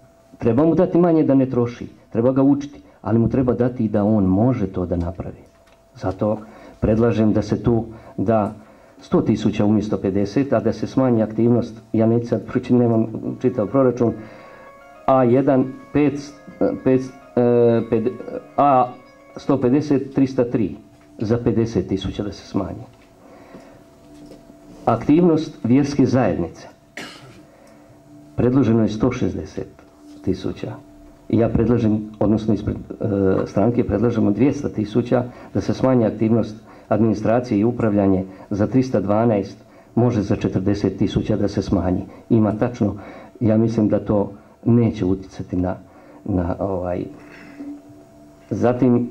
Treba mu dati manje da ne troši, treba ga učiti, ali mu treba dati i da on može to da napravi. Zato predlažem da se tu da sto tisuća umjesto pedeset, a da se smanji aktivnost, ja neću sad pročitati, nemam čitav proračun, A jedan, A sto pedeset, trista tri, za pedeset tisuća da se smanji. Aktivnost vjerske zajednice. Predloženo je sto šezdeset tisuća. Ja predlažem, odnosno ispred e, stranke predlažemo dvjesto tisuća da se smanji aktivnost administracije i upravljanje za trista dvanaest, može za četrdeset tisuća da se smanji. Ima tačno, ja mislim da to neće utjecati na, na ovaj. Zatim,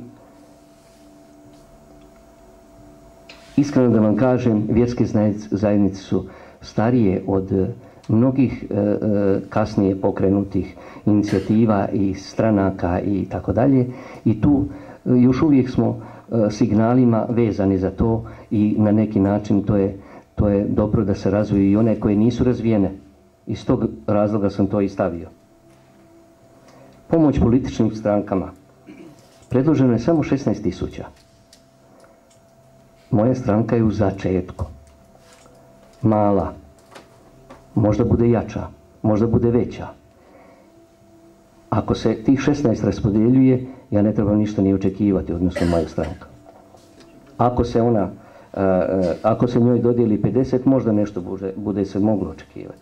iskreno da vam kažem, vjerske zajednice su starije od mnogih e, e, kasnije pokrenutih inicijativa i stranaka i tako dalje, i tu e, još uvijek smo e, signalima vezani za to i na neki način to je, to je dobro da se razviju i one koje nisu razvijene. Iz tog razloga sam to i stavio. Pomoć političnim strankama. Predloženo je samo šesnaest tisuća. Moja stranka je u začetku. Mala. Možda bude jača, možda bude veća. Ako se tih šesnaest raspodjeljuje, ja ne trebam ništa ni očekivati, odnosno moja stranka. Ako se ona, uh, ako se njoj dodijeli pedeset, možda nešto bude, bude se moglo očekivati.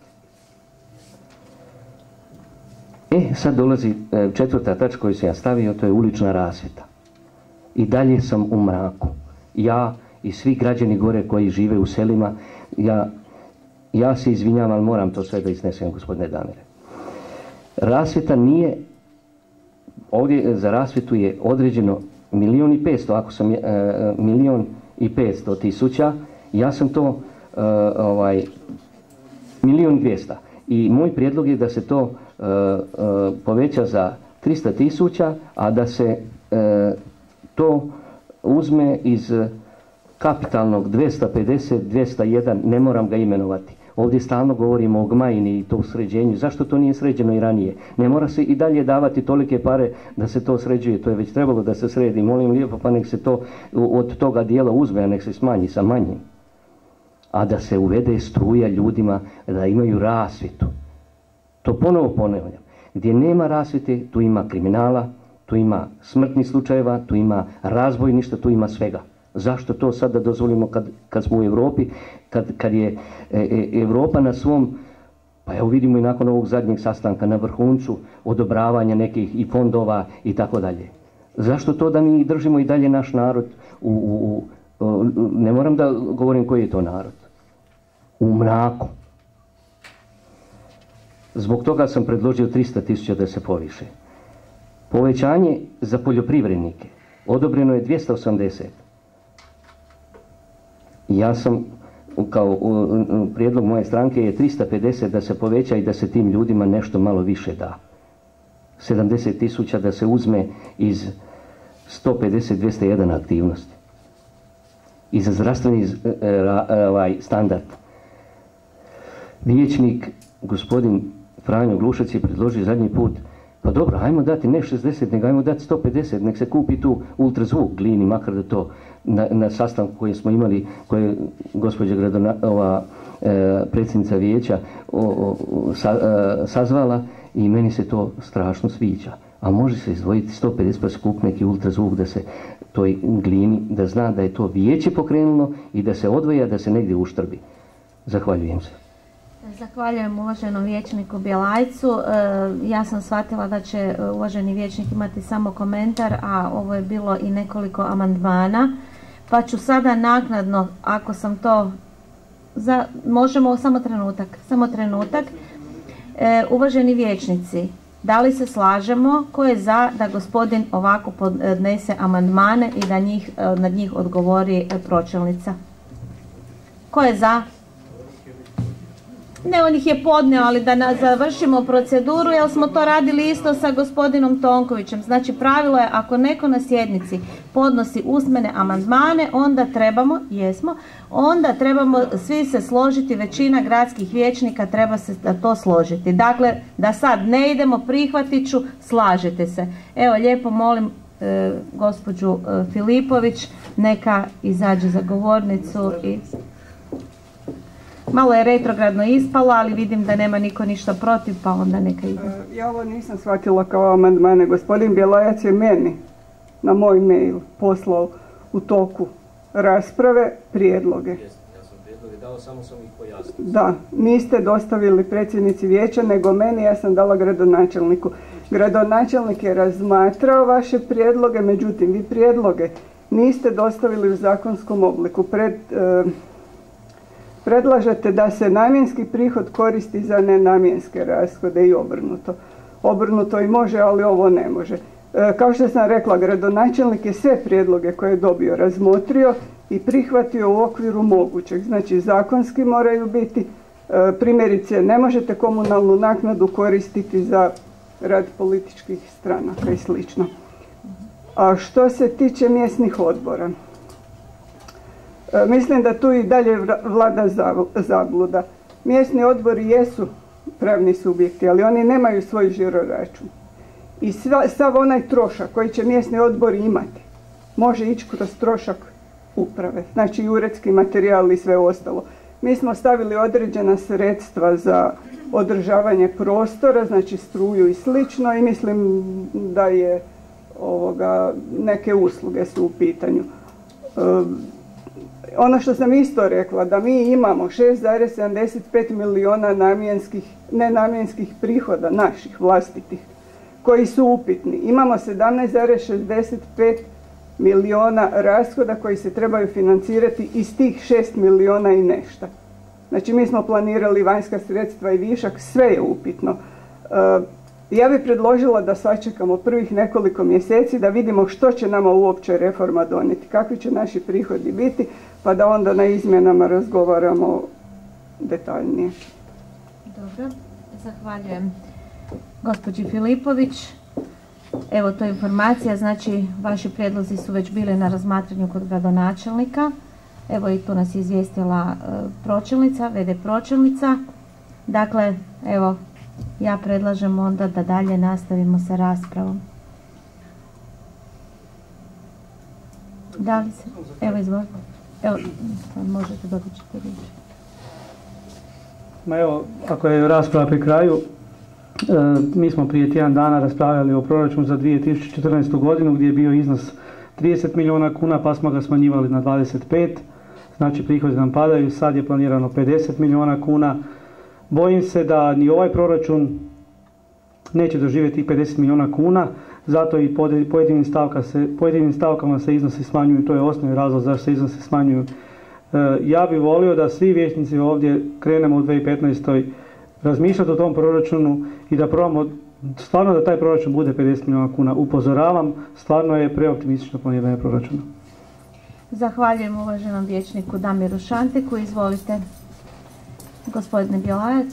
E, sad dolazi četvrta tačka koju sam ja stavio, to je ulična rasvjeta. I dalje sam u mraku. Ja i svi građani gore koji žive u selima, ja Ja se izvinjam, ali moram to sve da iznesem, gospodine Damire. Rasvjeta nije, ovdje za rasvjetu je određeno milijun i petsto, ako sam e, milijun i petsto tisuća, ja sam to e, ovaj, milijun dvijesta. I moj prijedlog je da se to e, e, poveća za trista tisuća, a da se e, to uzme iz kapitalnog dvjesto pedeset, dvjesto jedan, ne moram ga imenovati. Ovdje stalno govorimo o gmajini i to sređenju. Zašto to nije sređeno i ranije? Ne mora se i dalje davati tolike pare da se to sređuje. To je već trebalo da se sredi. Molim lijepo, pa nek se to od toga dijela uzme, a nek se smanji sa manjim. A da se uvede struja ljudima, da imaju rasvjetu. To ponovo ponavljam. Gdje nema rasvjete, tu ima kriminala, tu ima smrtnih slučajeva, tu ima razbojništva, tu ima svega. Zašto to sad da dozvolimo kad, kad smo u Europi, kad, kad je e, Europa na svom, pa evo vidimo i nakon ovog zadnjeg sastanka, na vrhuncu odobravanja nekih i fondova i tako dalje. Zašto to da mi držimo i dalje naš narod u, u, u, ne moram da govorim koji je to narod, u mraku. Zbog toga sam predložio trista tisuća da se poviše. Povećanje za poljoprivrednike odobreno je dvjesto osamdeset. Ja sam, kao prijedlog moje stranke je trista pedeset da se poveća i da se tim ljudima nešto malo više da. sedamdeset tisuća da se uzme iz sto pedeset, dvjesto jedan aktivnosti. I za zdravstveni ovaj, standard. Vijećnik, gospodin Franjo Glušac je predložio zadnji put, pa dobro, ajmo dati ne šezdeset, nego ajmo dati sto pedeset, nek se kupi tu ultrazvuk Glini, makar da to na, na sastanku koji smo imali, koje je gospođa gradona, ova, e, predsjednica vijeća o, o, sa, e, sazvala, i meni se to strašno sviđa. A može se izdvojiti sto pedeset pa se kupi neki ultrazvuk da se toj Glini, da zna da je to vijeće pokrenulo i da se odvoja, da se negdje uštrbi. Zahvaljujem se. Zahvaljujem uvaženom vijećniku Bjelajcu. Ja sam shvatila da će uvaženi vijećnik imati samo komentar, a ovo je bilo i nekoliko amandmana. Pa ću sada naknadno, ako sam to, za, možemo samo trenutak, samo trenutak. E, uvaženi vijećnici, da li se slažemo, ko je za da gospodin ovako podnese amandmane i da njih, na njih odgovori pročelnica? Ko je za? ne on ih je podneo, ali da na, završimo proceduru, jer smo to radili isto sa gospodinom Tonkovićem. Znači pravilo je, ako neko na sjednici podnosi usmene amandmane, onda trebamo, jesmo, onda trebamo svi se složiti, većina gradskih vijećnika treba se da to složiti. Dakle, da sad ne idemo, prihvatit ću, slažete se. Evo, lijepo molim e, gospođu e, Filipović, neka izađe za govornicu i... Malo je retrogradno ispalo, ali vidim da nema niko ništa protiv, pa onda neka ide. Ja ovo nisam shvatila kao amandmane. Gospodin Bjelajac je meni na moj mail poslao u toku rasprave prijedloge. Ja sam prijedloge dao, samo sam ih pojasnio. Da, niste dostavili predsjednici vijeća, nego meni, ja sam dala gradonačelniku. Gradonačelnik je razmatrao vaše prijedloge, međutim, vi prijedloge niste dostavili u zakonskom obliku. Pred... E, Predlažete da se namjenski prihod koristi za nenamjenske rashode i obrnuto. Obrnuto i može, ali ovo ne može. E, kao što sam rekla, gradonačelnik je sve prijedloge koje je dobio razmotrio i prihvatio u okviru mogućeg. Znači, zakonski moraju biti. E, primjerice, ne možete komunalnu naknadu koristiti za rad političkih stranaka i slično. A što se tiče mjesnih odbora, mislim da tu i dalje vlada zabluda. Mjesni odbori jesu pravni subjekti, ali oni nemaju svoj žiroračun. I sav onaj trošak koji će mjesni odbori imati može ići kroz trošak uprave. Znači i uredski materijal i sve ostalo. Mi smo stavili određena sredstva za održavanje prostora, znači struju i slično, i mislim da je ovoga, neke usluge su u pitanju. Ono što sam isto rekla, da mi imamo šest zarez sedamdeset pet milijuna namjenskih, nenamjenskih prihoda naših vlastitih, koji su upitni. Imamo sedamnaest zarez šezdeset pet milijuna rashoda koji se trebaju financirati iz tih šest milijuna i nešto. Znači, mi smo planirali vanjska sredstva i višak, sve je upitno. Ja bih predložila da sačekamo prvih nekoliko mjeseci, da vidimo što će nama uopće reforma donijeti, kakvi će naši prihodi biti, pa da onda na izmjenama razgovaramo detaljnije. Dobro, zahvaljujem gospođi Filipović. Evo, to je informacija, znači vaši prijedlozi su već bili na razmatranju kod gradonačelnika. Evo i tu nas je izvijestila pročelnica, ve de pročelnica. Dakle, evo, ja predlažem onda da dalje nastavimo sa raspravom. Da li se? Evo, izvolite. Evo, možete dobiti riječ. Ma evo, ako je rasprava pri kraju, e, mi smo prije tjedan dana raspravljali o proračunu za dvije tisuće četrnaestu. godinu gdje je bio iznos trideset milijuna kuna, pa smo ga smanjivali na dvadeset pet. Znači, prihodi nam padaju, sad je planirano pedeset milijuna kuna. Bojim se da ni ovaj proračun neće doživjeti pedeset milijuna kuna, zato i pojedinim, stavka se, pojedinim stavkama se iznosi smanjuju, to je osnovni razlog zašto se iznosi smanjuju. E, ja bih volio da svi vijećnici ovdje krenemo u dvije tisuće petnaestoj. razmišljati o tom proračunu i da probamo stvarno da taj proračun bude pedeset milijuna kuna. Upozoravam, stvarno je preoptimistično planiranje proračuna. Zahvaljujem uvaženom vijećniku Damiru Šanteku. Izvolite, gospodine Bjelajac.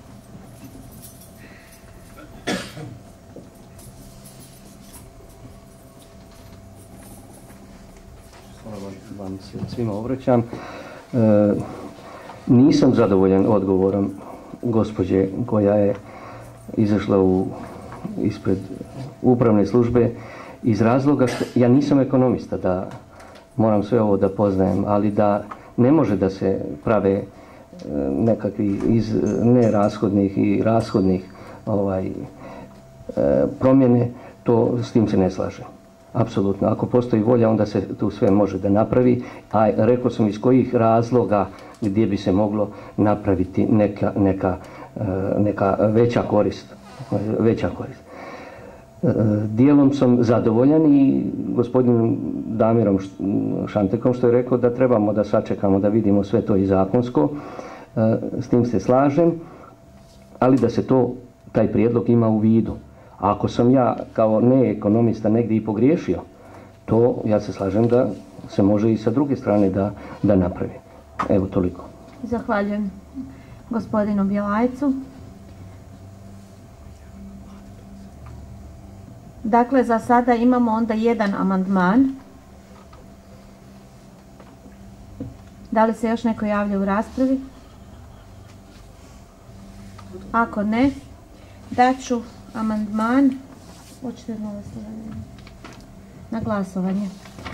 Vam se svima obraćam. E, nisam zadovoljan odgovorom gospođe koja je izašla u, ispred upravne službe iz razloga što ja nisam ekonomista, da moram sve ovo da poznajem, ali da ne može da se prave e, nekakvi iz nerashodnih i rashodnih ovaj, e, promjene, to s tim se ne slažem. Apsolutno. Ako postoji volja, onda se tu sve može da napravi, a rekao sam iz kojih razloga gdje bi se moglo napraviti neka, neka, neka veća korist. Veća korist. Dijelom sam zadovoljan i gospodinom Damirom Šantekom što je rekao da trebamo da sačekamo da vidimo sve to i zakonsko. S tim se slažem, ali da se to, taj prijedlog ima u vidu. A ako sam ja kao neekonomista negdje i pogriješio, to ja se slažem da se može i sa druge strane da, da napravi. Evo toliko. Zahvaljujem. gospodinu Bjelajcu. Dakle, za sada imamo onda jedan amandman. Da li se još neko javlja u raspravi? Ako ne, daću amandman na glasovanje.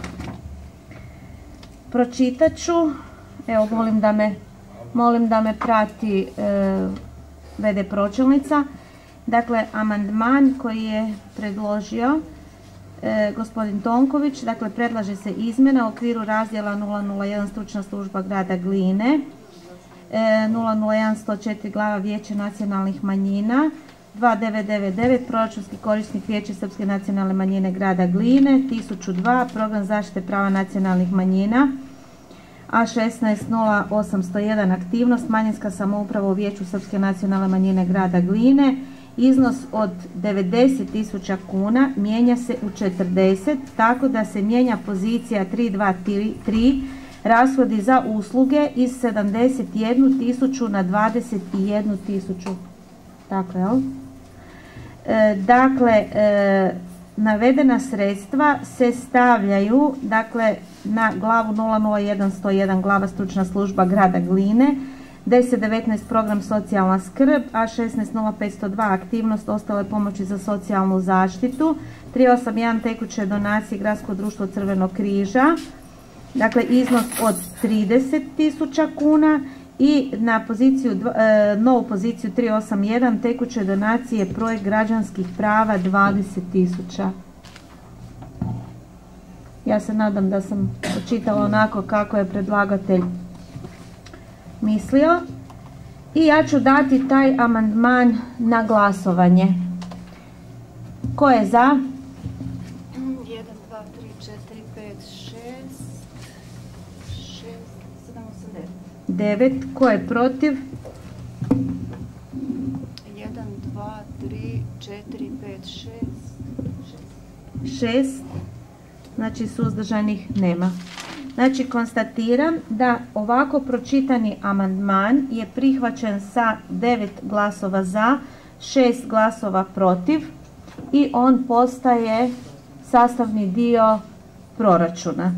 Pročitat ću, evo molim da me, molim da me prati e, ve de pročelnica. Dakle, amandman koji je predložio e, gospodin Tonković, dakle predlaže se izmjena u okviru razdjela nula nula jedan stručna služba grada Gline, e, nula nula jedan sto četiri glava Vijeće nacionalnih manjina, dva devet devet devet proračunski korisnik Vijeće srpske nacionalne manjine grada Gline, tisuću dva program zaštite prava nacionalnih manjina, a šesnaest nula osamsto jedan aktivnost manjinska samouprava u Vijeću srpske nacionalne manjine grada Gline, iznos od devedeset tisuća kuna mijenja se u četrdeset, tako da se mijenja pozicija tri dva tri rashodi za usluge iz sedamdeset jednu tisuću na dvadeset jednu tisuću. Tako je, e, dakle, e, navedena sredstva se stavljaju dakle, na glavu nula nula jedan sto jedan glava stručna služba grada Gline, deset devetnaest program socijalna skrb, a šesnaest nula petsto dva aktivnost ostale pomoći za socijalnu zaštitu, tri osam jedan tekuće donacije Gradsko društvo Crvenog križa, dakle iznos od trideset tisuća kuna, i na poziciju, e, novu poziciju tri osam jedan tekuće donacije projekt građanskih prava dvadeset tisuća. Ja se nadam da sam pročitala onako kako je predlagatelj mislio. I ja ću dati taj amandman na glasovanje. Ko je za? jedan, dva, tri, četiri, pet, šest, šest, sedam, osam, devet. devet. Ko je protiv? jedan, dva, tri, četiri, pet, šest, šest. Znači suzdržanih nema. Znači konstatiram da ovako pročitani amandman je prihvaćen sa devet glasova za, šest glasova protiv i on postaje sastavni dio proračuna.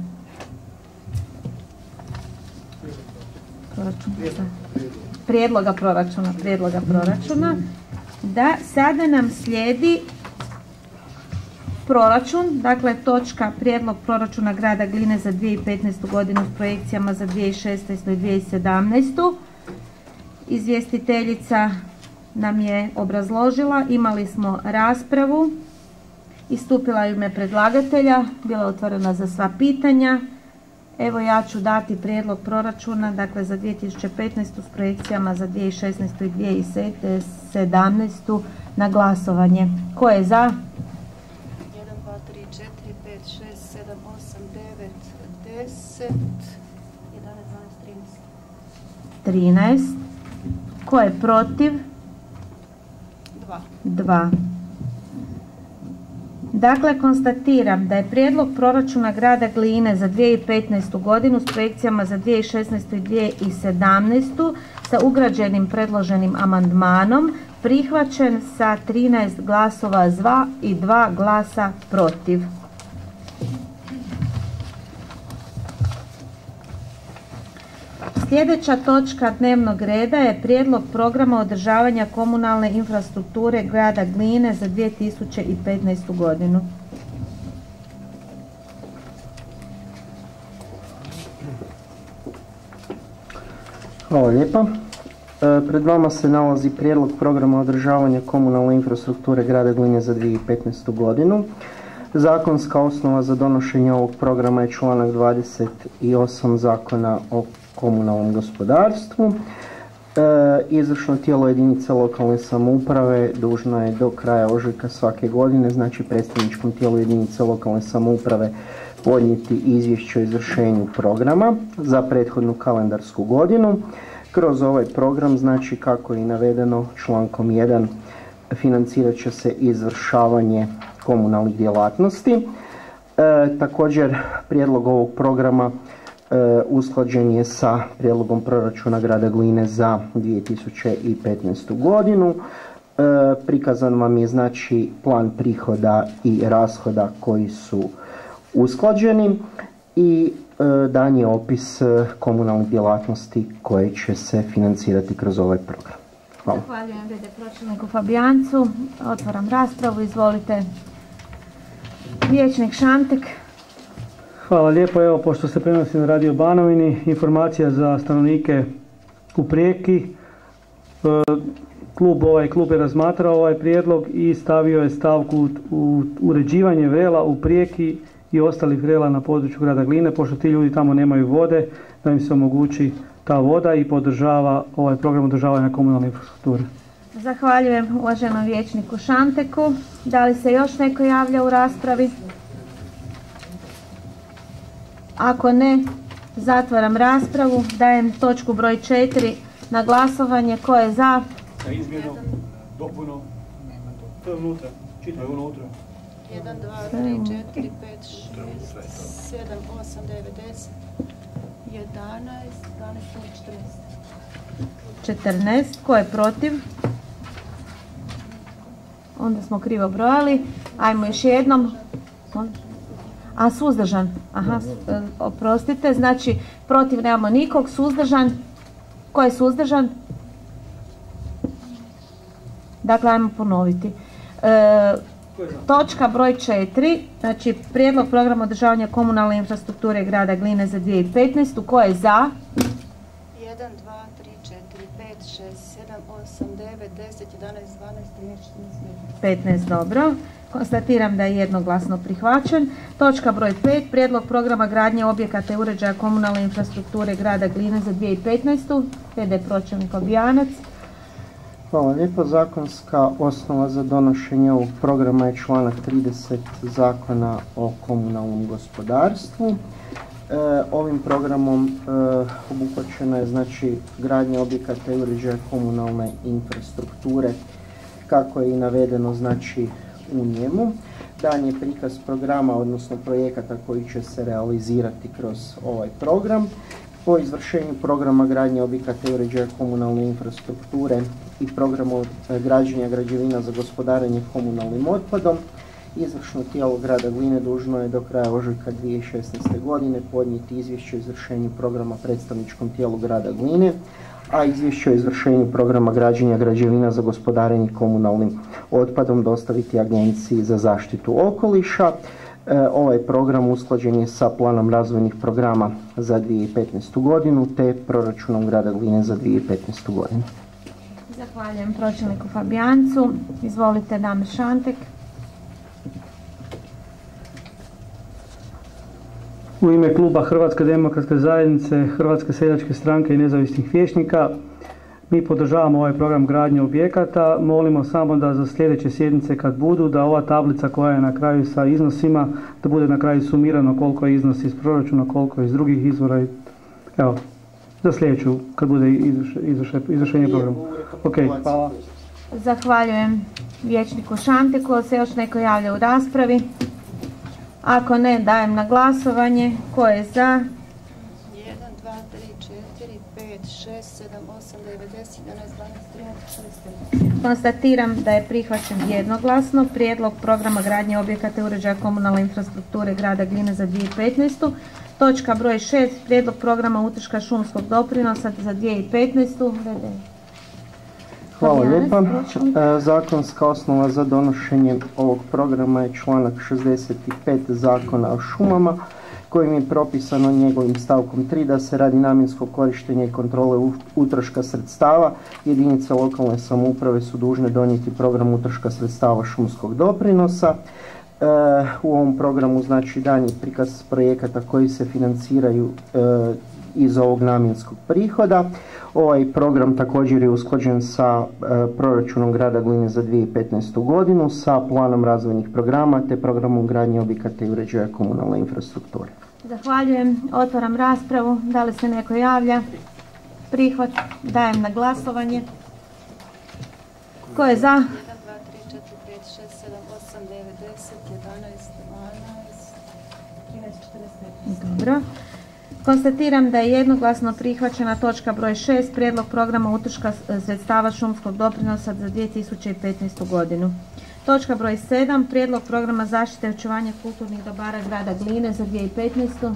Prijedloga proračuna, prijedloga proračuna. Da, sada nam slijedi proračun, dakle točka prijedlog proračuna grada Gline za dvije tisuće petnaestu godinu s projekcijama za dvije tisuće šesnaestu i dvije tisuće sedamnaestu. Izvjestiteljica nam je obrazložila, imali smo raspravu, istupila je u ime predlagatelja, bila otvorena za sva pitanja. Evo ja ću dati prijedlog proračuna, dakle za dvije tisuće petnaestu s projekcijama za dvije tisuće šesnaestu i dvije tisuće sedamnaestu na glasovanje. Ko je za? jedan, dva, tri, četiri, pet, šest, sedam, osam, devet, deset, jedanaest, dvanaest, trinaest. trinaest. Ko je protiv? dva. dva. Dakle, konstatiram da je prijedlog proračuna grada Gline za dvije tisuće petnaestu godinu s projekcijama za dvije tisuće šesnaestu i dvije tisuće sedamnaestu sa ugrađenim predloženim amandmanom prihvaćen sa trinaest glasova za i dva glasa protiv. Sljedeća točka dnevnog reda je prijedlog programa održavanja komunalne infrastrukture grada Gline za dvije tisuće petnaestu godinu. Hvala lijepa. Pred vama se nalazi prijedlog programa održavanja komunalne infrastrukture grada Gline za dvije tisuće petnaestu godinu. Zakonska osnova za donošenje ovog programa je članak dvadeset osam Zakona o komunalnom gospodarstvu. E, izvršno tijelo jedinice lokalne samouprave dužno je do kraja ožujka svake godine, znači predstavničkom tijelu jedinice lokalne samouprave, podnijeti izvješće o izvršenju programa za prethodnu kalendarsku godinu. Kroz ovaj program, znači kako je i navedeno člankom jedan, financirat će se izvršavanje komunalnih djelatnosti. E, također, prijedlog ovog programa usklađen je sa prijedlogom proračuna grada Gline za dvije tisuće petnaestu. godinu. E, prikazan vam je znači plan prihoda i rashoda koji su usklađeni i e, dan je opis komunalnih djelatnosti koje će se financirati kroz ovaj program. Hvala. Zahvaljujem v d pročelniku Fabijancu. Otvaram raspravu. Izvolite. Vijećnik Šantek. Hvala lijepo. Evo, pošto se prenosi na Radio Banovini, informacija za stanovnike u Prijeki. Klub, ovaj, klub je razmatrao ovaj prijedlog i stavio je stavku u uređivanje vrela u Prijeki i ostalih vrela na području grada Gline, pošto ti ljudi tamo nemaju vode, da im se omogući ta voda i podržava ovaj program održavanja komunalne infrastrukture. Zahvaljujem uvaženom vijećniku Šanteku. Da li se još neko javlja u raspravi? Ako ne, zatvaram raspravu. Dajem točku broj četiri na glasovanje. Ko je za? Sa izmjenom, dopunom, to je unutra, čitaj unutra. jedan, dva, tri, četiri, pet, šest, sedam, osam, devet, deset, jedanaest, dvanaest, četrnaest. četrnaest. Ko je protiv? Onda smo krivo brojali. Ajmo još jednom. A suzdržan? Aha, oprostite. Znači, protiv nemamo nikog. Suzdržan? Ko je suzdržan? Dakle, ajmo ponoviti. E, točka broj četiri, znači prijedlog programa održavanja komunalne infrastrukture grada Gline za dvije tisuće petnaestu. Ko je za? jedan, dva, tri, četiri, pet, šest, sedam, osam, devet, deset, jedanaest, dvanaest, trinaest, četrnaest, petnaest. Dobro. Konstatiram da je jednoglasno prihvaćen. Točka broj pet, prijedlog programa gradnje objekata i uređaja komunalne infrastrukture grada Gline za dvije tisuće petnaestu. v d pročelnik Fabijanac. Hvala lijepo. Zakonska osnova za donošenje ovog programa je članak trideset Zakona o komunalnom gospodarstvu. E, ovim programom e, obuhvaćena je znači gradnja objekata i uređaja komunalne infrastrukture kako je i navedeno znači u njemu. Dan je prikaz programa, odnosno projekata koji će se realizirati kroz ovaj program. Po izvršenju programa gradnje objekata i uređaja komunalne infrastrukture i programu građenja građevina za gospodarenje komunalnim otpadom, izvršno tijelo grada Gline dužno je do kraja ožujka dvije tisuće šesnaeste. godine podnijeti izvješće o izvršenju programa predstavničkom tijelu grada Gline, a izvješće o izvršenju programa građenja građevina za gospodarenje komunalnim otpadom dostaviti Agenciji za zaštitu okoliša. E, ovaj program usklađen je sa planom razvojnih programa za dvije tisuće petnaestu. godinu te proračunom grada Gline za dvije tisuće petnaestu. godinu. Zahvaljujem pročelniku Fabijancu. Izvolite, Damir Šantek. U ime kluba Hrvatske demokratske zajednice, Hrvatske seljačke stranke i nezavisnih vijećnika mi podržavamo ovaj program gradnje objekata. Molimo samo da za sljedeće sjednice kad budu, da ova tablica koja je na kraju sa iznosima, da bude na kraju sumirano koliko je iznos iz proračuna, koliko je iz drugih izvora. Evo, za sljedeću kad bude izvršenje programa. Ok, hvala. Zahvaljujem vijećniku Šanteku. Se još neko javlja u raspravi? Ako ne, dajem na glasovanje. Ko je za? jedan, dva, tri, četiri, pet, šest, sedam, osam, devet, deset, jedanaest, dvanaest, trinaest, četrnaest. Konstatiram da je prihvaćen jednoglasno prijedlog programa gradnje objekata i uređaja komunalne infrastrukture grada Gline za dvije tisuće petnaestu. Točka broj šest, prijedlog programa utrška šumskog doprinosa za dvije tisuće petnaestu. Hvala lijepa. Zakonska osnova za donošenje ovog programa je članak šezdeset pet Zakona o šumama, kojim je propisano njegovim stavkom tri da se radi namjenskog korištenja i kontrole utroška sredstava jedinice lokalne samouprave su dužne donijeti program utroška sredstava šumskog doprinosa. E, u ovom programu znači dan je prikaz projekata koji se financiraju e, iz ovog namjenskog prihoda. Ovaj program također je usklađen sa e, proračunom grada Gline za dvije tisuće petnaestu. godinu, sa planom razvojnih programa te programom gradnje objekata i uređaja komunalne infrastrukture. Zahvaljujem. Otvaram raspravu. Da li se neko javlja? Prihvat. Dajem na glasovanje. Ko je za? jedan, dva, tri, četiri, pet, šest, sedam, osam, devet, deset, jedanaest, dvanaest, trinaest, četrnaest, petnaest. Dobro. Konstatiram da je jednoglasno prihvaćena točka broj šest prijedlog programa utroška sredstava šumskog doprinosa za dvije tisuće petnaestu godinu. Točka broj sedam prijedlog programa zaštite i očuvanja kulturnih dobara grada Gline za dvije tisuće petnaestu.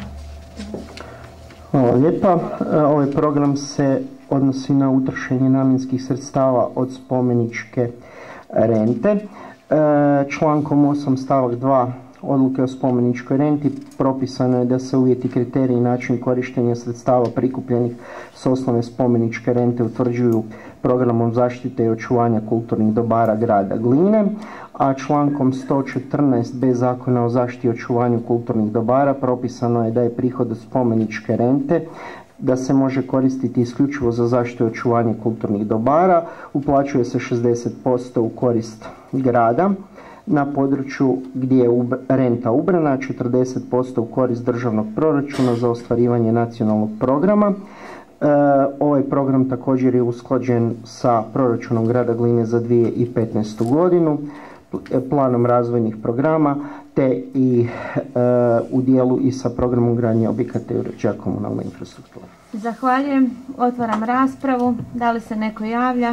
Hvala lijepa. Ovaj program se odnosi na utrošenje namjenskih sredstava od spomeničke rente. Člankom osam stavak dva Odluke o spomeničkoj renti propisano je da se uvjeti, kriteriji i način korištenja sredstava prikupljenih s osnove spomeničke rente utvrđuju programom zaštite i očuvanja kulturnih dobara grada Gline, a člankom sto četrnaest b Zakona o zaštiti i očuvanju kulturnih dobara propisano je da je prihod od spomeničke rente da se može koristiti isključivo za zaštitu i očuvanje kulturnih dobara, uplaćuje se šezdeset posto u korist grada na području gdje je renta ubrana, četrdeset posto u korist državnog proračuna za ostvarivanje nacionalnog programa. E, ovaj program također je usklađen sa proračunom grada Gline za dvije tisuće petnaestu godinu, planom razvojnih programa, te i e, u dijelu i sa programom gradnje objekata i uređaja komunalne infrastrukture. Zahvaljujem. Otvaram raspravu. Da li se neko javlja?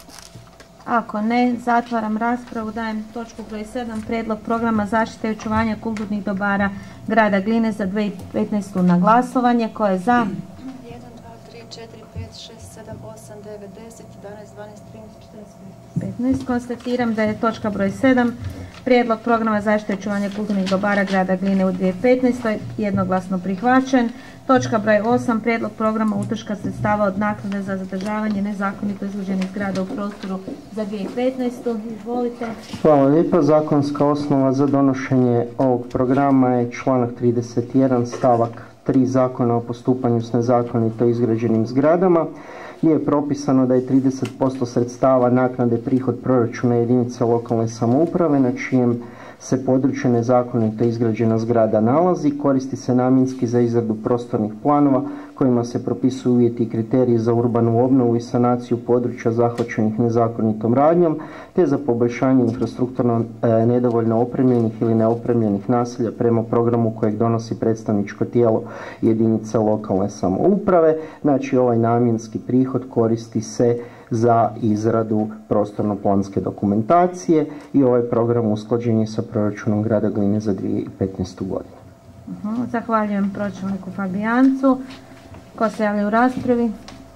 Ako ne, zatvaram raspravu. Dajem točku broj sedam prijedlog programa zaštite i očuvanja kulturnih dobara grada Gline za dvije tisuće petnaestu na glasovanje. Ko je za? jedan, dva, tri, četiri, pet, šest, sedam, osam, devet, deset, jedanaest, dvanaest, trinaest, četrnaest, petnaest. Konstatiram da je točka broj sedam prijedlog programa zaštite i očuvanja kulturnih dobara grada Gline u dvije tisuće petnaestoj jednoglasno prihvaćen. Točka broj osam prijedlog programa utroška sredstava od naknade za zadržavanje nezakonito izgrađenih zgrada u prostoru za dvije tisuće petnaestu. Izvolite. Hvala lijepa. Zakonska osnova za donošenje ovog programa je članak trideset jedan stavak tri Zakona o postupanju s nezakonito izgrađenim zgradama, gdje je propisano da je trideset posto sredstava naknade prihod proračuna jedinice lokalne samouprave na čijem se područje nezakonito izgrađena zgrada nalazi, koristi se namjenski za izradu prostornih planova kojima se propisuju uvjeti i kriteriji za urbanu obnovu i sanaciju područja zahvaćenih nezakonitom radnjom, te za poboljšanje infrastrukturno e, nedovoljno opremljenih ili neopremljenih naselja prema programu kojeg donosi predstavničko tijelo jedinice lokalne samouprave. Znači, ovaj namjenski prihod koristi se za izradu prostorno-planske dokumentacije i ovaj program usklađen je sa proračunom grada Gline za dvije tisuće petnaestu godinu. Uh-huh. Zahvaljujem pročelniku Fabijancu. Ko se javlja u raspravi?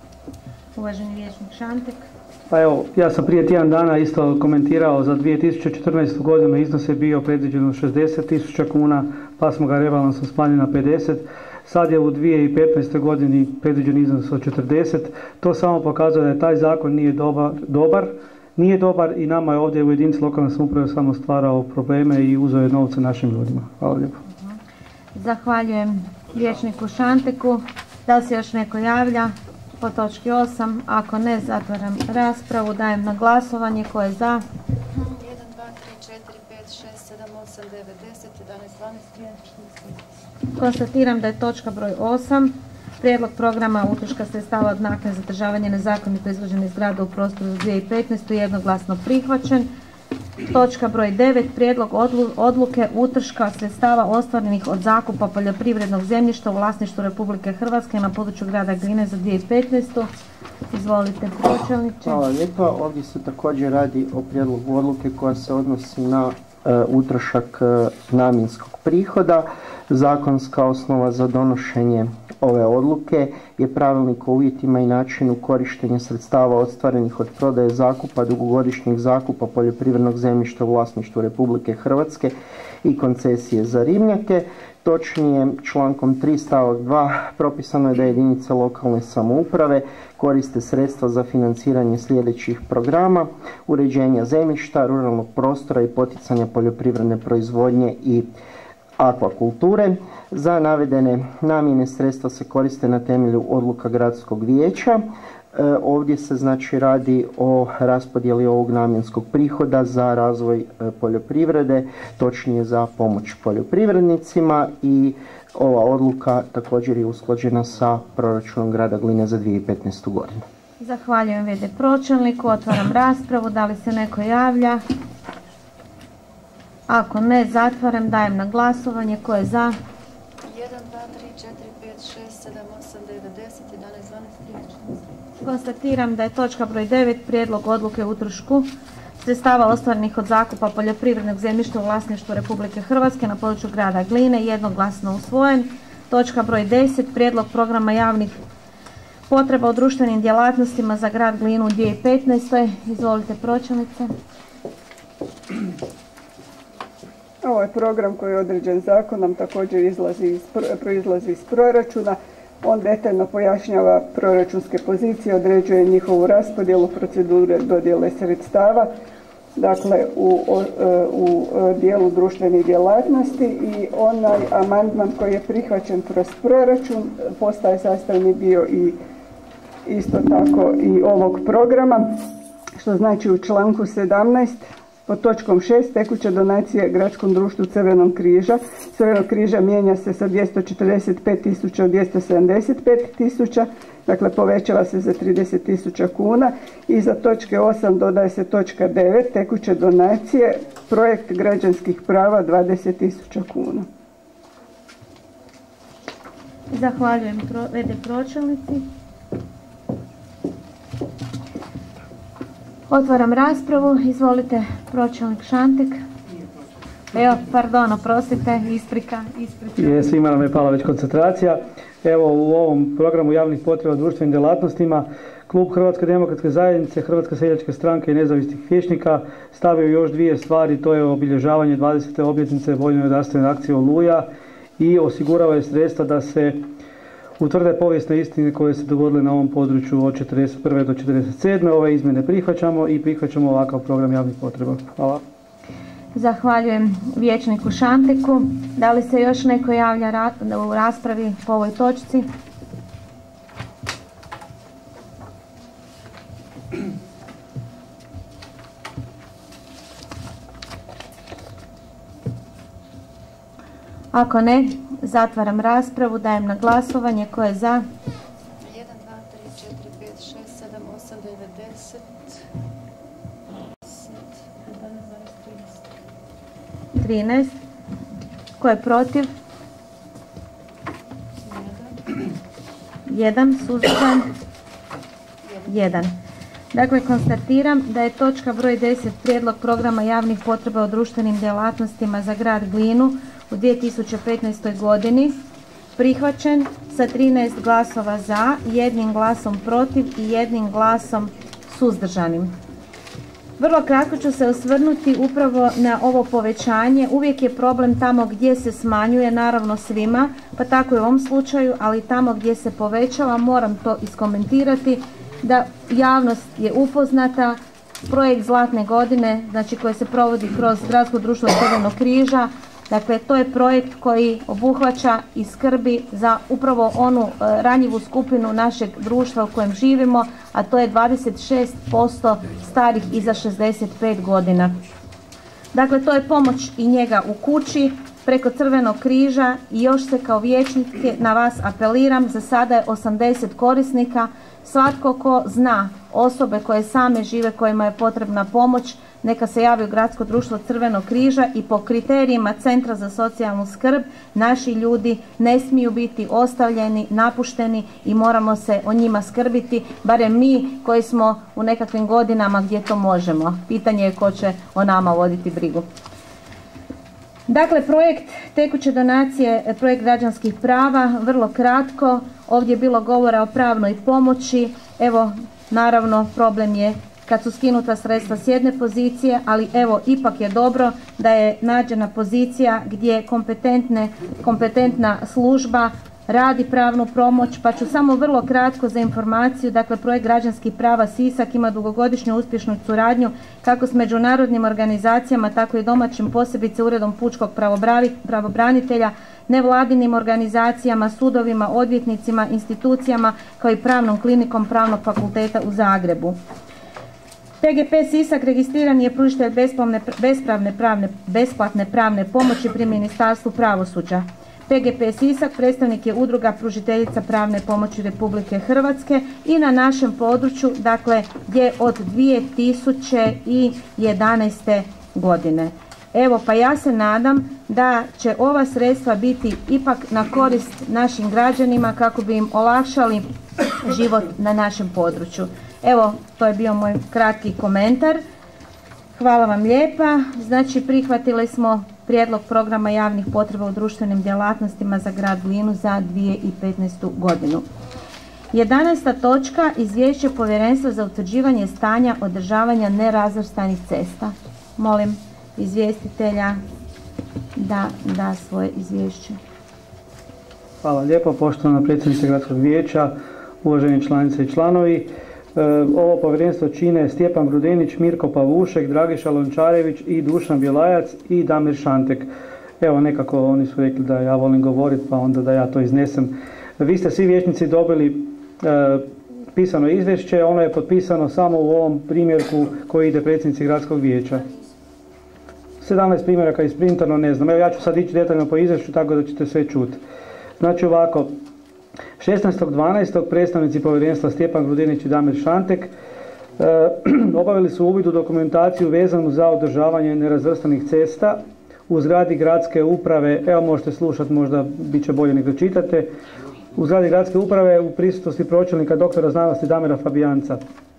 Uvaženi vijećnik Šantek. Pa evo, ja sam prije tjedan dana isto komentirao za dvije tisuće četrnaestu godinu, iznos je bio predviđeno šezdeset tisuća kuna, pa smo ga rebalansom smanjili na pedeset. Sad je u dvije tisuće petnaestoj godini predviđen iznos od četrdeset. To samo pokazuje da je taj zakon nije dobar, dobar. Nije dobar i nama je ovdje u jedinici lokalne samouprave samo stvarao probleme i uzeo je novce našim ljudima. Hvala lijepo. Zahvaljujem vijećniku Šanteku. Da li se još neko javlja po točki osam? Ako ne, zatvaram raspravu. Dajem na glasovanje. Ko je za? jedan, dva, tri, četiri, pet, šest, sedam, osam, devet, deset, jedanaest, dvanaest, trinaest, četrnaest. Konstatiram da je točka broj osam prijedlog programa utroška sredstava od naknade za zadržavanje nezakonito izgrađenih zgrada u prostoru za dvije tisuće petnaestu jednoglasno prihvaćen. Točka broj devet prijedlog odluke utroška sredstava ostvarenih od zakupa poljoprivrednog zemljišta u vlasništvu Republike Hrvatske na području grada Gline za dvije tisuće petnaestu. Izvolite, pročelniče. Hvala lijepa. Ovdje se također radi o prijedlogu odluke koja se odnosi na e, utrošak e, namjenskog prihoda. Zakonska osnova za donošenje ove odluke je pravilnik o uvjetima i načinu korištenja sredstava ostvarenih od prodaje zakupa, dugogodišnjeg zakupa poljoprivrednog zemljišta u vlasništvu Republike Hrvatske i koncesije za ribnjake. Točnije, člankom tri stavak dva propisano je da jedinice lokalne samouprave koriste sredstva za financiranje sljedećih programa: uređenja zemljišta, ruralnog prostora i poticanja poljoprivredne proizvodnje i akvakulture. Za navedene namjene sredstva se koriste na temelju odluka gradskog vijeća. E, ovdje se znači radi o raspodjeli ovog namjenskog prihoda za razvoj e, poljoprivrede, točnije za pomoć poljoprivrednicima, i ova odluka također je usklađena sa proračunom grada Gline za dvije tisuće petnaestu godinu. Zahvaljujem v d pročelniku. Otvaram raspravu. Da li se neko javlja? Ako ne, zatvaram. Dajem na glasovanje. Ko je za? jedan, dva, tri, četiri, pet, šest, sedam, osam, devet, deset, jedanaest, dvanaest, trinaest, četrnaest. Konstatiram da je točka broj devet prijedlog odluke o utrošku sredstava ostvarenih od zakupa poljoprivrednog zemljišta u vlasništvu Republike Hrvatske na području grada Gline jednoglasno usvojen. Točka broj deset prijedlog programa javnih potreba u društvenim djelatnostima za grad Glinu u dvije tisuće petnaestoj. Izvolite pročelnice. Ovo je program koji je određen zakonom, također izlazi iz, proizlazi iz proračuna. On detaljno pojašnjava proračunske pozicije, određuje njihovu raspodjelu, procedure dodjele sredstava, dakle u, u dijelu društvenih djelatnosti, i onaj amandman koji je prihvaćen kroz proračun postaje sastavni dio i isto tako i ovog programa, što znači u članku sedamnaest pod točkom šest tekuće donacije Gradskom društvu Crvenog križa. Crvenog križa mijenja se sa dvjesto četrdeset pet tisuća u dvjesto sedamdeset pet tisuća, dakle povećava se za trideset tisuća kuna, i za točke osam dodaje se točka devet tekuće donacije projekt građanskih prava dvadeset tisuća kuna. Zahvaljujem v d pročelnici. Otvaram raspravu. Izvolite, pročelnik Šantek. Evo, pardon, oprostite, isprika, isprika. Je, svima nam je pala već koncentracija. Evo, u ovom programu javnih potreba u društvenim djelatnostima Klub Hrvatske demokratske zajednice, Hrvatske seljačke stranke i nezavisnih vijećnika stavio još dvije stvari, to je obilježavanje dvadesete obljetnice vojno-redarstvene akcije Oluja i osiguravaju sredstva da se utvrde povijesne istine koje se dogodile na ovom području od četrdeset prve do četrdeset sedme Ove izmjene prihvaćamo i prihvaćamo ovakav program javnih potreba. Hvala. Zahvaljujem vijećniku Šanteku. Da li se još neko javlja ra u raspravi po ovoj točci? Ako ne, zatvaram raspravu, dajem na glasovanje. Ko je za? jedan, dva, tri, četiri, pet, šest, sedam, osam, devet, deset, jedanaest, dvanaest, trinaest. trinaest. Ko je protiv? jedan. Suzdržan? jedan. Dakle, konstatiram da je točka broj deset prijedlog programa javnih potreba u društvenim djelatnostima za grad Glinu u dvije tisuće petnaestoj godini prihvaćen sa trinaest glasova za, jednim glasom protiv i jednim glasom suzdržanim. Vrlo kratko ću se osvrnuti upravo na ovo povećanje. Uvijek je problem tamo gdje se smanjuje, naravno svima, pa tako i u ovom slučaju, ali tamo gdje se povećava moram to iskomentirati, da javnost je upoznata. Projekt Zlatne godine, znači koji se provodi kroz Gradsko društvo Crvenog križa, dakle to je projekt koji obuhvaća i skrbi za upravo onu ranjivu skupinu našeg društva u kojem živimo, a to je dvadeset šest posto starih iza šezdeset pet godina. Dakle, to je pomoć i njega u kući preko Crvenog križa, i još se kao vijećnike na vas apeliram, za sada je osamdeset korisnika. Svatko ko zna osobe koje same žive, kojima je potrebna pomoć, neka se javi u Gradsko društvo Crvenog križa, i po kriterijima Centra za socijalnu skrb naši ljudi ne smiju biti ostavljeni, napušteni, i moramo se o njima skrbiti, barem mi koji smo u nekakvim godinama gdje to možemo. Pitanje je ko će o nama voditi brigu. Dakle, projekt tekuće donacije, projekt građanskih prava, vrlo kratko. Ovdje je bilo govora o pravnoj pomoći. Evo, naravno, problem je kad su skinuta sredstva s jedne pozicije, ali evo, ipak je dobro da je nađena pozicija gdje kompetentne, kompetentna služba radi pravnu pomoć, pa ću samo vrlo kratko za informaciju. Dakle, projekt građanskih prava Sisak ima dugogodišnju uspješnu suradnju kako s međunarodnim organizacijama, tako i domaćim, posebice Uredom pučkog pravobranitelja, nevladinim organizacijama, sudovima, odvjetnicima, institucijama, kao i pravnom klinikom Pravnog fakulteta u Zagrebu. P G P Sisak registriran je pružitelj besplatne pravne, besplatne pravne pomoći pri Ministarstvu pravosuđa. P G P Sisak predstavnik je udruga pružiteljica pravne pomoći Republike Hrvatske i na našem području, dakle, gdje od dvije tisuće jedanaeste godine. Evo, pa ja se nadam da će ova sredstva biti ipak na korist našim građanima kako bi im olakšali život na našem području. Evo, to je bio moj kratki komentar. Hvala vam lijepa. Znači, prihvatili smo prijedlog programa javnih potreba u društvenim djelatnostima za grad Glinu za dvije tisuće petnaestu. godinu. jedanaesta točka, izvješće Povjerenstva za utvrđivanje stanja održavanja nerazvrstanih cesta. Molim izvjestitelja da da svoje izvješće. Hvala lijepo, poštovana predsjednice Gradskog vijeća, uvaženi članice i članovi. Ovo povjerenstvo čine Stjepan Grudenić, Mirko Pavušek, Dragiša Lončarević i Dušan Bjelajac i Damir Šantek. Evo, nekako oni su rekli da ja volim govoriti, pa onda da ja to iznesem. Vi ste svi vijećnici dobili e, pisano izvješće, ono je potpisano samo u ovom primjerku koji ide predsjednici Gradskog vijeća. sedamnaest primjeraka isprintano, ne znam. Evo, ja ću sad ići detaljno po izvješću tako da ćete sve čuti. Znači ovako, šesnaestog dvanaestog predstavnici povjerenstva Stjepan Grudenić i Damir Šantek e, obavili su uvid u dokumentaciju vezanu za održavanje nerazvrstanih cesta u zgradi gradske uprave. Evo, možete slušati, možda bit će bolje nego čitate. U zgradi gradske uprave u prisutnosti pročelnika doktora znanosti Damira Fabijanca.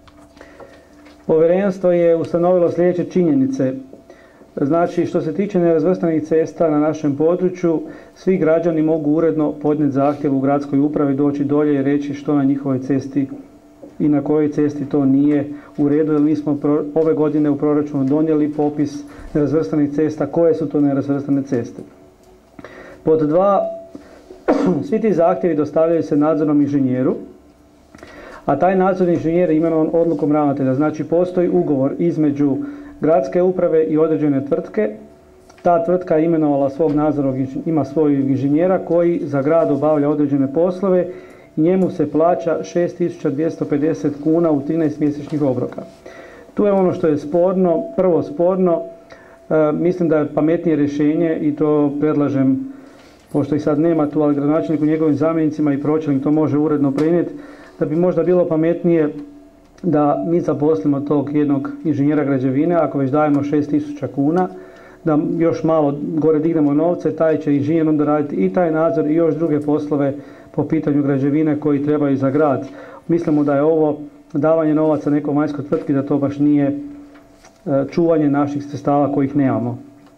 Povjerenstvo je ustanovilo sljedeće činjenice. Znači, što se tiče nerazvrstanih cesta na našem području, svi građani mogu uredno podnijeti zahtjev u gradskoj upravi, doći dolje i reći što na njihovoj cesti i na kojoj cesti to nije u redu, jer mi smo ove godine u proračunu donijeli popis nerazvrstanih cesta, koje su to nerazvrstane ceste. Pod dva, svi ti zahtjevi dostavljaju se nadzornom inženjeru, a taj nadzorni inženjer je imenovan odlukom ravnatelja. Znači, postoji ugovor između gradske uprave i određene tvrtke. Ta tvrtka je imenovala svog nadzornog, ima svog inženjera koji za grad obavlja određene poslove i njemu se plaća šest tisuća dvjesto pedeset kuna u trinaest mjesečnih obroka. Tu je ono što je sporno, prvo sporno, e, mislim da je pametnije rješenje i to predlažem, pošto ih sad nema tu, ali gradonačelnik u njegovim zamjenicima i pročelnik to može uredno prenijeti, da bi možda bilo pametnije da mi zaposlimo tog jednog inženjera građevine, ako već dajemo šest tisuća kuna, da još malo gore dignemo novce, taj će inženjer onda raditi i taj nadzor i još druge poslove po pitanju građevine koji trebaju za grad. Mislimo da je ovo davanje novaca nekoj vanjskoj tvrtki, da to baš nije čuvanje naših sredstava kojih nemamo.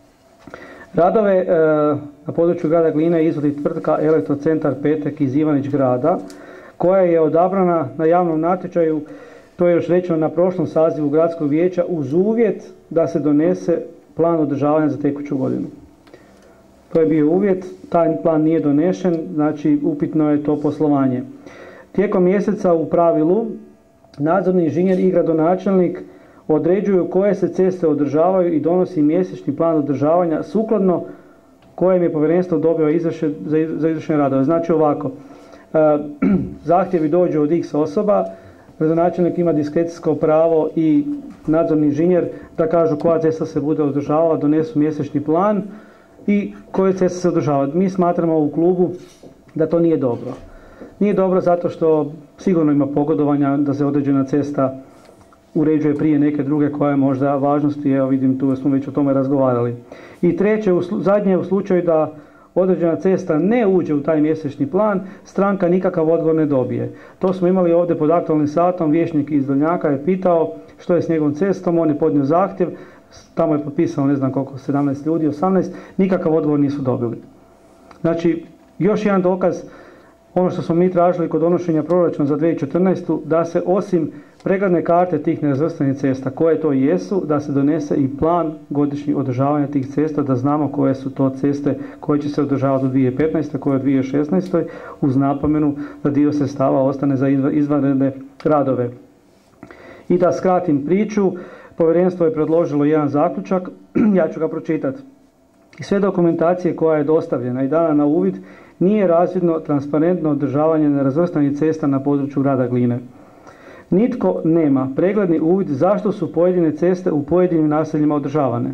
Radove na području grada Gline izvodi tvrtka Elektrocentar Petek iz Ivanić grada, koja je odabrana na javnom natječaju, to je još rečeno na prošlom sazivu gradskog vijeća, uz uvjet da se donese plan održavanja za tekuću godinu. To je bio uvjet, taj plan nije donešen, znači upitno je to poslovanje. Tijekom mjeseca u pravilu nadzorni inženjer i gradonačelnik određuju koje se ceste održavaju i donosi mjesečni plan održavanja sukladno kojem je povjerenstvo dobilo izvrše, za izvršene radove. Znači ovako, e, zahtjevi dođu od x osoba, gradonačelnik ima diskrecijsko pravo i nadzorni inženjer da kažu koja cesta se bude održavala, donesu mjesečni plan i koje ceste se održavaju. Mi smatramo u klubu da to nije dobro. Nije dobro zato što sigurno ima pogodovanja da se određena cesta uređuje prije neke druge koja je možda važnosti, evo vidim tu smo već o tome razgovarali. I treće, u slu, zadnje u slučaju da određena cesta ne uđe u taj mjesečni plan, stranka nikakav odgovor ne dobije. To smo imali ovdje pod aktualnim satom, vijećnik iz Doljnjaka je pitao što je s njegovom cestom, on je podnio zahtjev, tamo je potpisano ne znam koliko, sedamnaest ljudi, osamnaest, nikakav odgovor nisu dobili. Znači, još jedan dokaz, ono što smo mi tražili kod donošenja proračuna za dvije tisuće četrnaestu, da se osim pregledne karte tih nerazvrstanih cesta, koje to jesu, da se donese i plan godišnjih održavanja tih cesta, da znamo koje su to ceste koje će se održavati u dvije tisuće petnaestoj. koje u dvije tisuće šesnaestoj. uz napomenu da dio sredstava ostane za izvanredne radove. I da skratim priču, povjerenstvo je predložilo jedan zaključak, ja ću ga pročitati. Iz sve dokumentacije koja je dostavljena i dana na uvid, nije razvidno transparentno održavanje nerazvrstanih cesta na području grada Gline. Nitko nema pregledni uvid zašto su pojedine ceste u pojedinim naseljima održavane.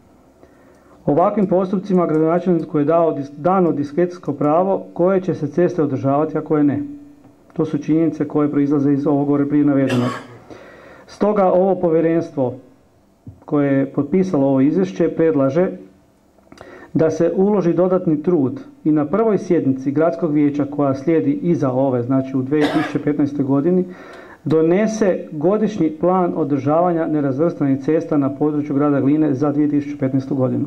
Ovakvim postupcima gradonačelniku je dao dano diskrecijsko pravo koje će se ceste održavati, a koje ne. To su činjenice koje proizlaze iz ovog gore prije navedenog. Stoga ovo povjerenstvo koje je potpisalo ovo izvješće predlaže da se uloži dodatni trud i na prvoj sjednici gradskog vijeća koja slijedi iza ove, znači u dvije tisuće petnaestoj godini, donese godišnji plan održavanja nerazvrstanih cesta na području grada Gline za dvije tisuće petnaestu godinu.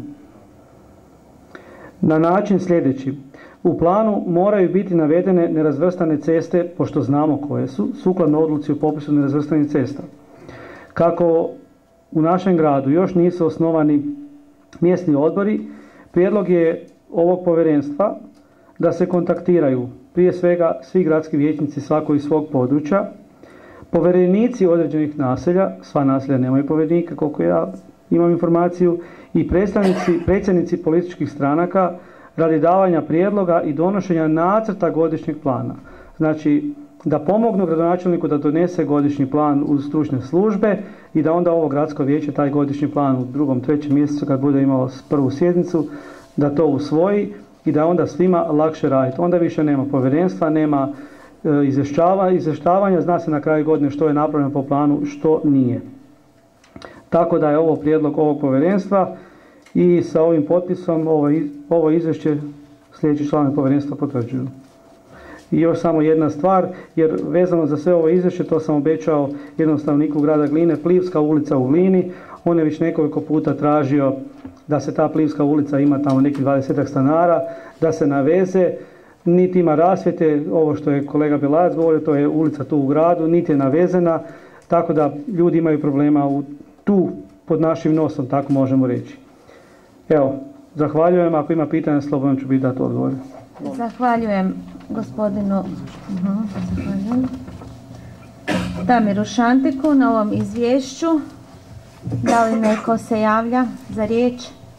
Na način sljedeći. U planu moraju biti navedene nerazvrstane ceste, pošto znamo koje su, sukladno odluci o popisu nerazvrstanih cesta. Kako u našem gradu još nisu osnovani mjesni odbori, prijedlog je ovog povjerenstva da se kontaktiraju prije svega svi gradski vijećnici svako iz svog područja, povjerenici određenih naselja, sva naselja nemaju povjerenika koliko ja imam informaciju, i predstavnici, predsjednici političkih stranaka radi davanja prijedloga i donošenja nacrta godišnjeg plana. Znači, da pomognu gradonačelniku da donese godišnji plan uz stručne službe i da onda ovo gradsko vijeće taj godišnji plan u drugom, trećem mjesecu kad bude imalo prvu sjednicu, da to usvoji i da onda svima lakše raditi. Onda više nema povjerenstva, nema e, izvještava, izvještavanja, zna se na kraju godine što je napravljeno po planu, što nije. Tako da je ovo prijedlog ovog povjerenstva i sa ovim potpisom ovo, ovo izvješće sljedeći članovi povjerenstva potvrđuju. I još samo jedna stvar, jer vezano za sve ovo izvješće, to sam obećao jednom stanovniku grada Gline, Plivska ulica u Glini, on je već nekoliko puta tražio da se ta Plivska ulica, ima tamo nekih dvadesetak stanara, da se naveze, niti ima rasvjete, ovo što je kolega Belajac govorio, to je ulica tu u gradu, niti je navezena, tako da ljudi imaju problema u, tu pod našim nosom, tako možemo reći. Evo, zahvaljujem, ako ima pitanja, slobodno ću biti dati odgovor. Zahvaljujem gospodinu uh-huh, zahvaljujem. Damiru Šanteku na ovom izvješću. Da li neko se javlja za riječ?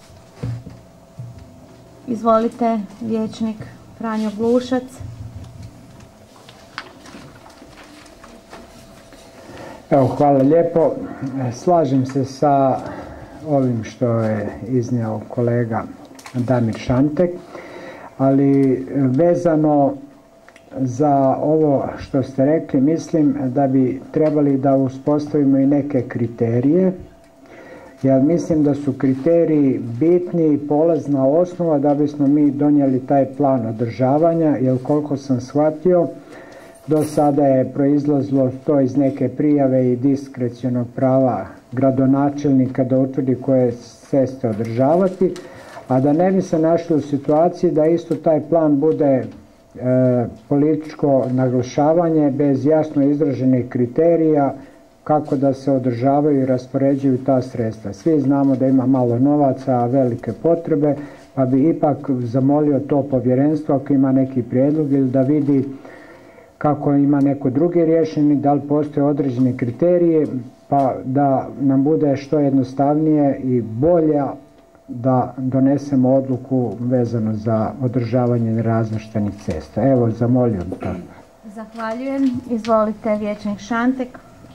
Izvolite, vijećnik Franjo Glušac. Evo, hvala lijepo. Slažem se sa ovim što je iznio kolega Damir Šantek, ali vezano za ovo što ste rekli, mislim da bi trebali da uspostavimo i neke kriterije. Ja mislim da su kriteriji bitni i polazna osnova da bismo mi donijeli taj plan održavanja, jer koliko sam shvatio, do sada je proizlazilo to iz neke prijave i diskrecionog prava gradonačelnika da utvrdi koje ceste održavati, a da ne bi se našli u situaciji da isto taj plan bude e, političko naglašavanje bez jasno izraženih kriterija kako da se održavaju i raspoređuju ta sredstva. Svi znamo da ima malo novaca, a velike potrebe, pa bi ipak zamolio to povjerenstvo ako ima neki prijedlog ili da vidi kako ima neko drugi rješenje, da li postoje određeni kriteriji, pa da nam bude što jednostavnije i bolje da donesemo odluku vezano za održavanje nerazvrstanih cesta. Evo, zamolio bih to. Zahvaljujem. Izvolite, vijećnik Šantek.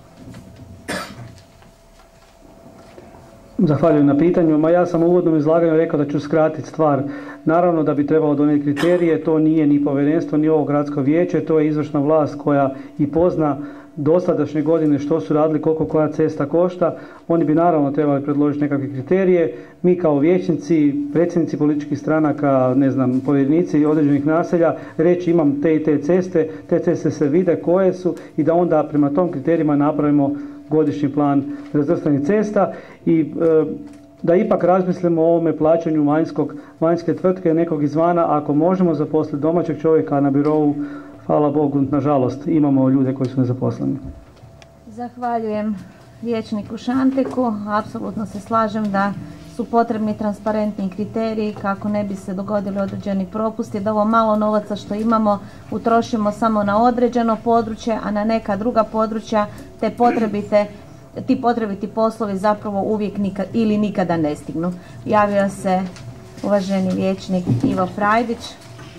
Zahvaljujem na pitanju. Ma ja sam u uvodnom izlaganju rekao da ću skratiti stvar. Naravno da bi trebalo donijeti kriterije, to nije ni povjerenstvo, ni ovo gradsko vijeće, to je izvršna vlast koja i pozna dosadašnje godine što su radili, koliko koja cesta košta. Oni bi naravno trebali predložiti nekakve kriterije. Mi kao vijećnici, predsjednici političkih stranaka, ne znam, povjerenici određenih naselja, reći imam te i te ceste, te ceste se vide koje su i da onda prema tom kriterijima napravimo godišnji plan razvrstanih cesta i e, da ipak razmislimo o ovome plaćanju vanjskog, vanjske tvrtke nekog izvana. Ako možemo zaposliti domaćeg čovjeka na birovu, hvala Bogu, nažalost, imamo ljude koji su nezaposleni. Zahvaljujem vijećniku Šanteku. Apsolutno se slažem da su potrebni transparentni kriteriji kako ne bi se dogodili određeni propusti, da ovo malo novaca što imamo utrošimo samo na određeno područje, a na neka druga područja te potrebite, ti potrebiti poslovi zapravo uvijek nikad, ili nikada ne stignu. Javio se uvaženi vijećnik Ivo Frajdić.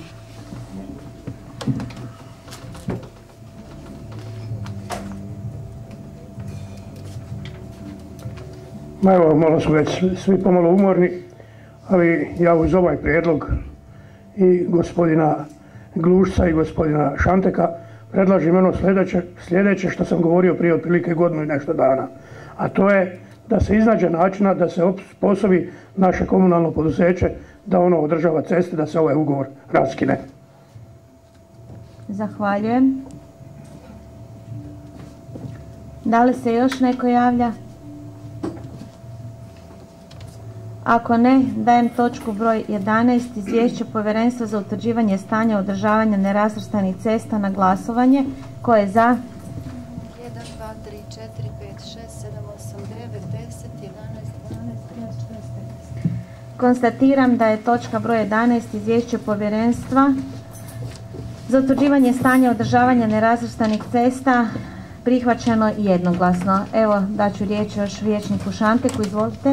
Ma evo, malo su već svi pomalo umorni, ali ja uz ovaj prijedlog i gospodina Glušca i gospodina Šanteka predlažem ono sljedeće, sljedeće što sam govorio prije otprilike godinu i nešto dana. A to je da se iznađe načina da se osposobi naše komunalno poduzeće da ono održava ceste, da se ovaj ugovor raskine. Zahvaljujem. Da li se još neko javlja? Ako ne, dajem točku broj jedanaest, izvješće Povjerenstva za utvrđivanje stanja održavanja nerazvrstanih cesta na glasovanje. Ko je za? jedan, dva, tri, četiri, pet, šest, sedam, osam, devet, deset, jedanaest, dvanaest, trinaest, četrnaest, petnaest. Konstatiram da je točka broj jedanaest, izvješće Povjerenstva za utvrđivanje stanja održavanja nerazvrstanih cesta prihvaćeno jednoglasno. Evo, daću riječ još vijećniku Šanteku, izvolite.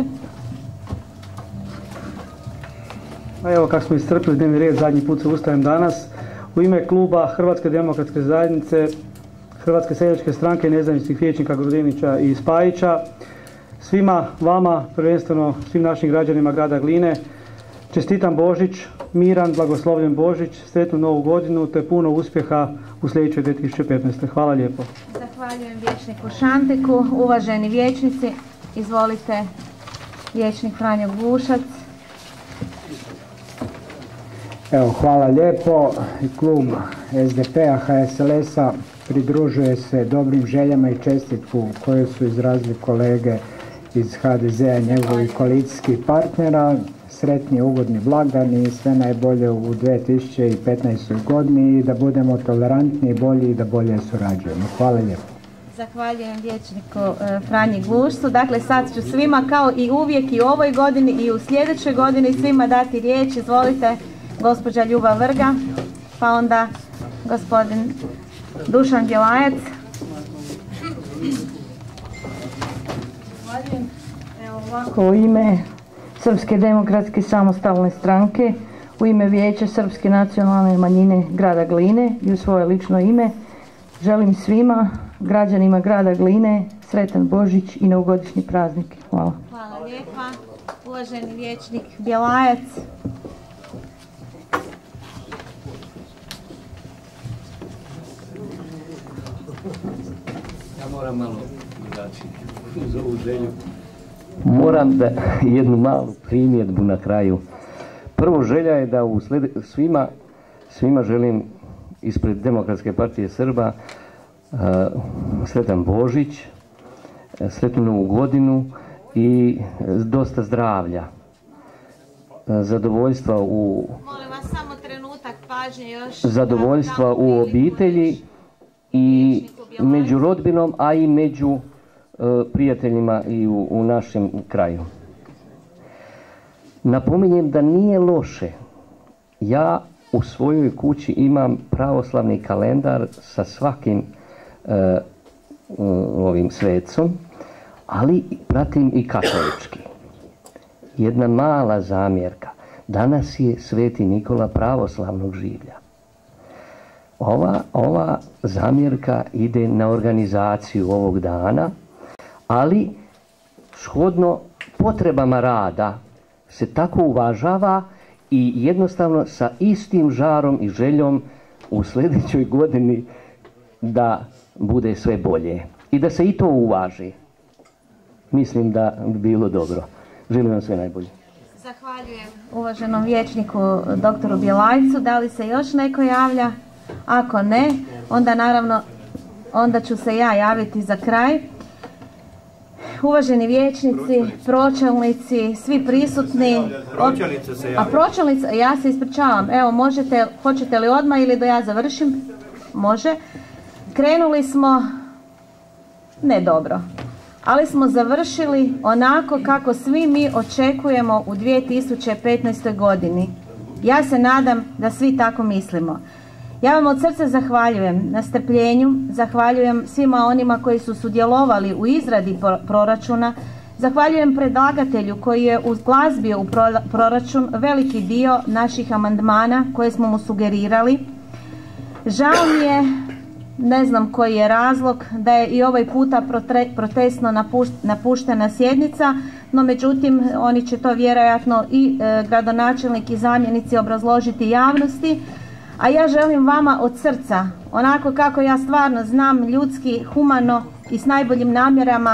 Evo, kako smo iscrpili dnevni red, zadnji put se ustajem danas. U ime kluba Hrvatske demokratske zajednice, Hrvatske seljačke stranke, nezavisnih vijećnika Grudinića i Spajića, svima vama, prvenstveno svim našim građanima grada Gline, čestitam Božić, miran, blagoslovljen Božić, sretnu novu godinu te puno uspjeha u sljedećoj dvije tisuće petnaestoj. Hvala lijepo. Zahvaljujem vijećniku Šanteku. Uvaženi vijećnici, izvolite, vijećnik Franjo Glušac. Evo, hvala lijepo. Klub S D P-a, H S L S-a pridružuje se dobrim željama i čestitku koje su izrazili kolege iz H D Z-a i njegovih koalicijskih partnera. Sretni, ugodni blagdani i sve najbolje u dvije tisuće petnaestoj godini i da budemo tolerantni i bolji i da bolje surađujemo. Hvala lijepo. Zahvaljujem vijećniku e, Franji Glušcu. Dakle, sad ću svima kao i uvijek i u ovoj godini i u sljedećoj godini svima dati riječ. Izvolite, gospođa Ljuba Vrga, pa onda gospodin Dušan Bjelajac. Zahvaljujem. Evo ovako, u ime Srpske demokratske samostalne stranke, u ime Vijeća Srpske nacionalne manjine grada Gline i u svoje lično ime želim svima građanima grada Gline sretan Božić i novogodišnji praznik. Hvala. Hvala lijepa. Uvaženi vijećnik Bjelajac. Ja moram malo drugačije uz ovu želju. Moram da jednu malu primjedbu na kraju. Prvo, želja je da u slede, svima, svima želim ispred Demokratske partije Srba uh, sretan Božić, sretnu novu godinu i dosta zdravlja, uh, zadovoljstva u Molim vas samo trenutak pažnje još. zadovoljstva u obitelji i među rodbinom, a i među uh, prijateljima i u, u našem kraju. Napominjem da nije loše. Ja u svojoj kući imam pravoslavni kalendar sa svakim uh, ovim svecom, ali pratim i katolički. Jedna mala zamjerka. Danas je Sveti Nikola pravoslavnog življa. Ova, ova zamjerka ide na organizaciju ovog dana, ali shodno potrebama rada se tako uvažava i jednostavno sa istim žarom i željom u sljedećoj godini da bude sve bolje i da se i to uvaži. Mislim da bi bilo dobro. Želim vam sve najbolje. Zahvaljujem uvaženom vijećniku doktoru Bjelajcu. Da li se još neko javlja? Ako ne, onda naravno, onda ću se ja javiti za kraj. Uvaženi vijećnici, pročelnici, svi prisutni. Pročelnica se javlja. A pročelnica, ja se ispričavam. Evo, možete, hoćete li odmah ili da ja završim? Može. Krenuli smo ne dobro, ali smo završili onako kako svi mi očekujemo u dvije tisuće petnaestoj godini. Ja se nadam da svi tako mislimo. Ja vam od srca zahvaljujem na strpljenju, zahvaljujem svima onima koji su sudjelovali u izradi proračuna, zahvaljujem predlagatelju koji je uzglazbio u proračun veliki dio naših amandmana koje smo mu sugerirali. Žao mi je, ne znam koji je razlog, da je i ovaj puta protestno napuštena sjednica, no međutim oni će to vjerojatno i e, gradonačelnik i zamjenici obrazložiti javnosti. A ja želim vama od srca, onako kako ja stvarno znam, ljudski, humano i s najboljim namjerama,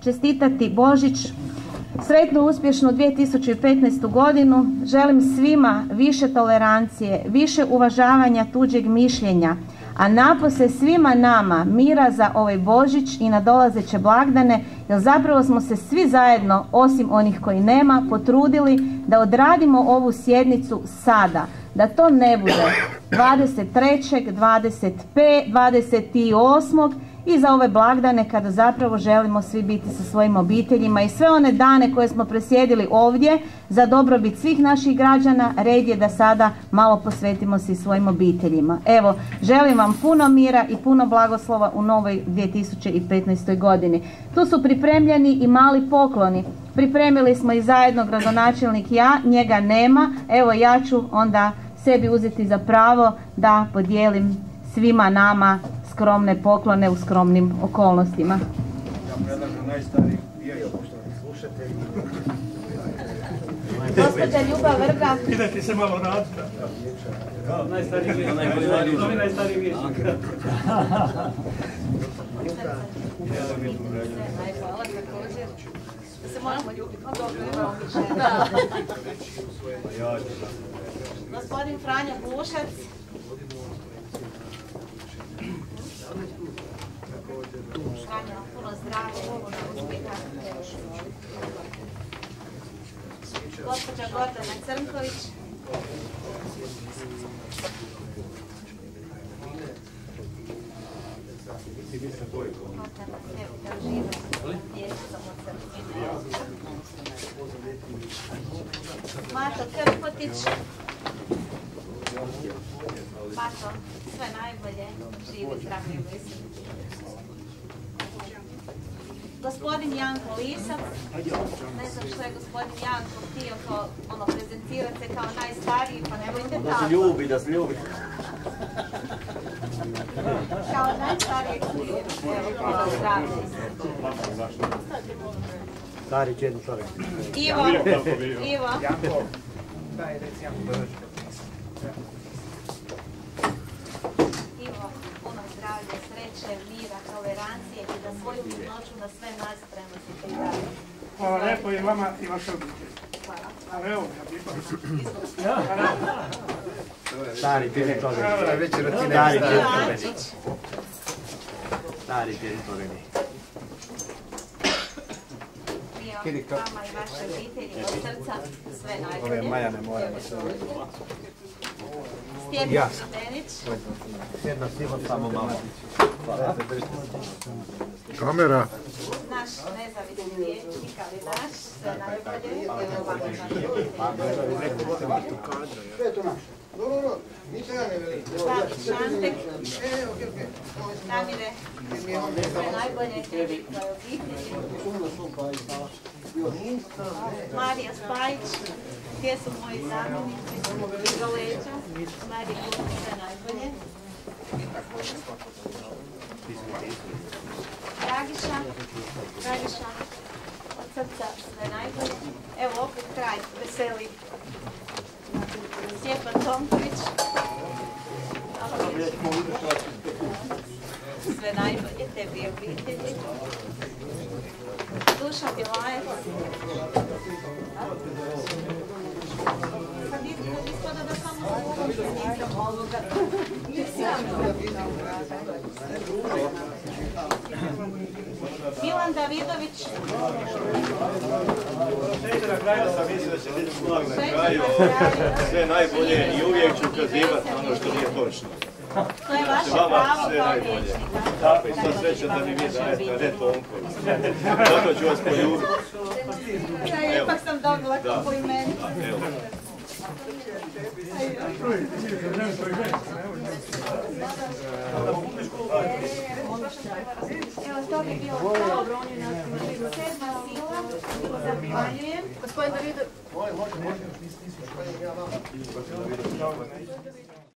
čestitati Božić, sretnu uspješnu dvije tisuće petnaestu godinu. Želim svima više tolerancije, više uvažavanja tuđeg mišljenja, a napose svima nama mira za ovaj Božić i nadolazeće blagdane, jer zapravo smo se svi zajedno, osim onih koji nema, potrudili da odradimo ovu sjednicu sada, da to ne bude dvadeset trećeg, dvadeset petog, dvadeset osmog i za ove blagdane kada zapravo želimo svi biti sa svojim obiteljima i sve one dane koje smo presjedili ovdje za dobrobit svih naših građana, red je da sada malo posvetimo se i svojim obiteljima. Evo, želim vam puno mira i puno blagoslova u novoj dvije tisuće petnaestoj godini. Tu su pripremljeni i mali pokloni. Pripremili smo i zajedno gradonačelnik i ja, njega nema. Evo, ja ću onda sebi uzeti za pravo da podijelim svima nama skromne poklone u skromnim okolnostima. Ja predlažem najstariji bio poštovani slušatelji. Gospođa Ljuba Vrga. Idete se malo raditi. Najstariji vijek. To mi najstariji vijek. Hvala također. Da se moramo ljubiti. Dobro, imamo više. Gospodin Franjo Glušac. Franjo, puno zdravlja, puno uspjeha. Gospođa Gordana Crnković. Mato Krpotić. Mato, sve najbolje, živi, zdravi i veseli. Gospodin Janko Lisac, ne znam što je gospodin Janko htio kao, ono, prezentirati se kao najstariji, pa nemojte tako. Da se ljubi, da se ljubi. Kao najstariji htio, evo, puno zdravlja. Stari će jednu čovjek. Ivo, Ivo. Janko. Ivo, puno zdravlja, sreće, mira, tolerancije i da svoju mirnoću na sve nas prenosite i dalje. Hvala lijepo i vama i vaše obitelji. Hvala. A evo, Stari teritorij. Stari teritorij. Stari teritorij. Mio, vama i vaše obitelji od srca sve najbolje. Ove Maja ne moramo se Stjepan Stenić. Jedna sila samo mama. Kamera. Naš nezavisni liječnik, ali naš, sve najbolje. Evo vama Sve je to naš. Dobro, dobro. Ništa ja ne velim. Damir Šantek. E, okej, okej. Damire, sve najbolje tebi, tvoje obitelji. Marija Spajić, gdje su moji zamjenici, iza leđa. Marija, sve najbolje. Dragiša, Dragiša, od srca sve najbolje. Evo opet kraj, veseli. Stjepan Tomković. Sve najbolje tebi i obitelji. Dušan Bjelajev. Sad ispada da samo nisam ovoga. Milan Davidović. Na kraju sam mislio da će biti slag na kraju. Sve najbolje i uvijek ću ukazivati na ono što nije točno. To je vaše pravo kao liječnika. Tako i sva sreća da mi vi dajete, a ne Tonković. Zato ću vas poljubiti. Ja ipak sam dobila kompliment. Evo. Evo, to bi bilo to. Sedma sila. Zahvaljujem. Gospodin Davidović.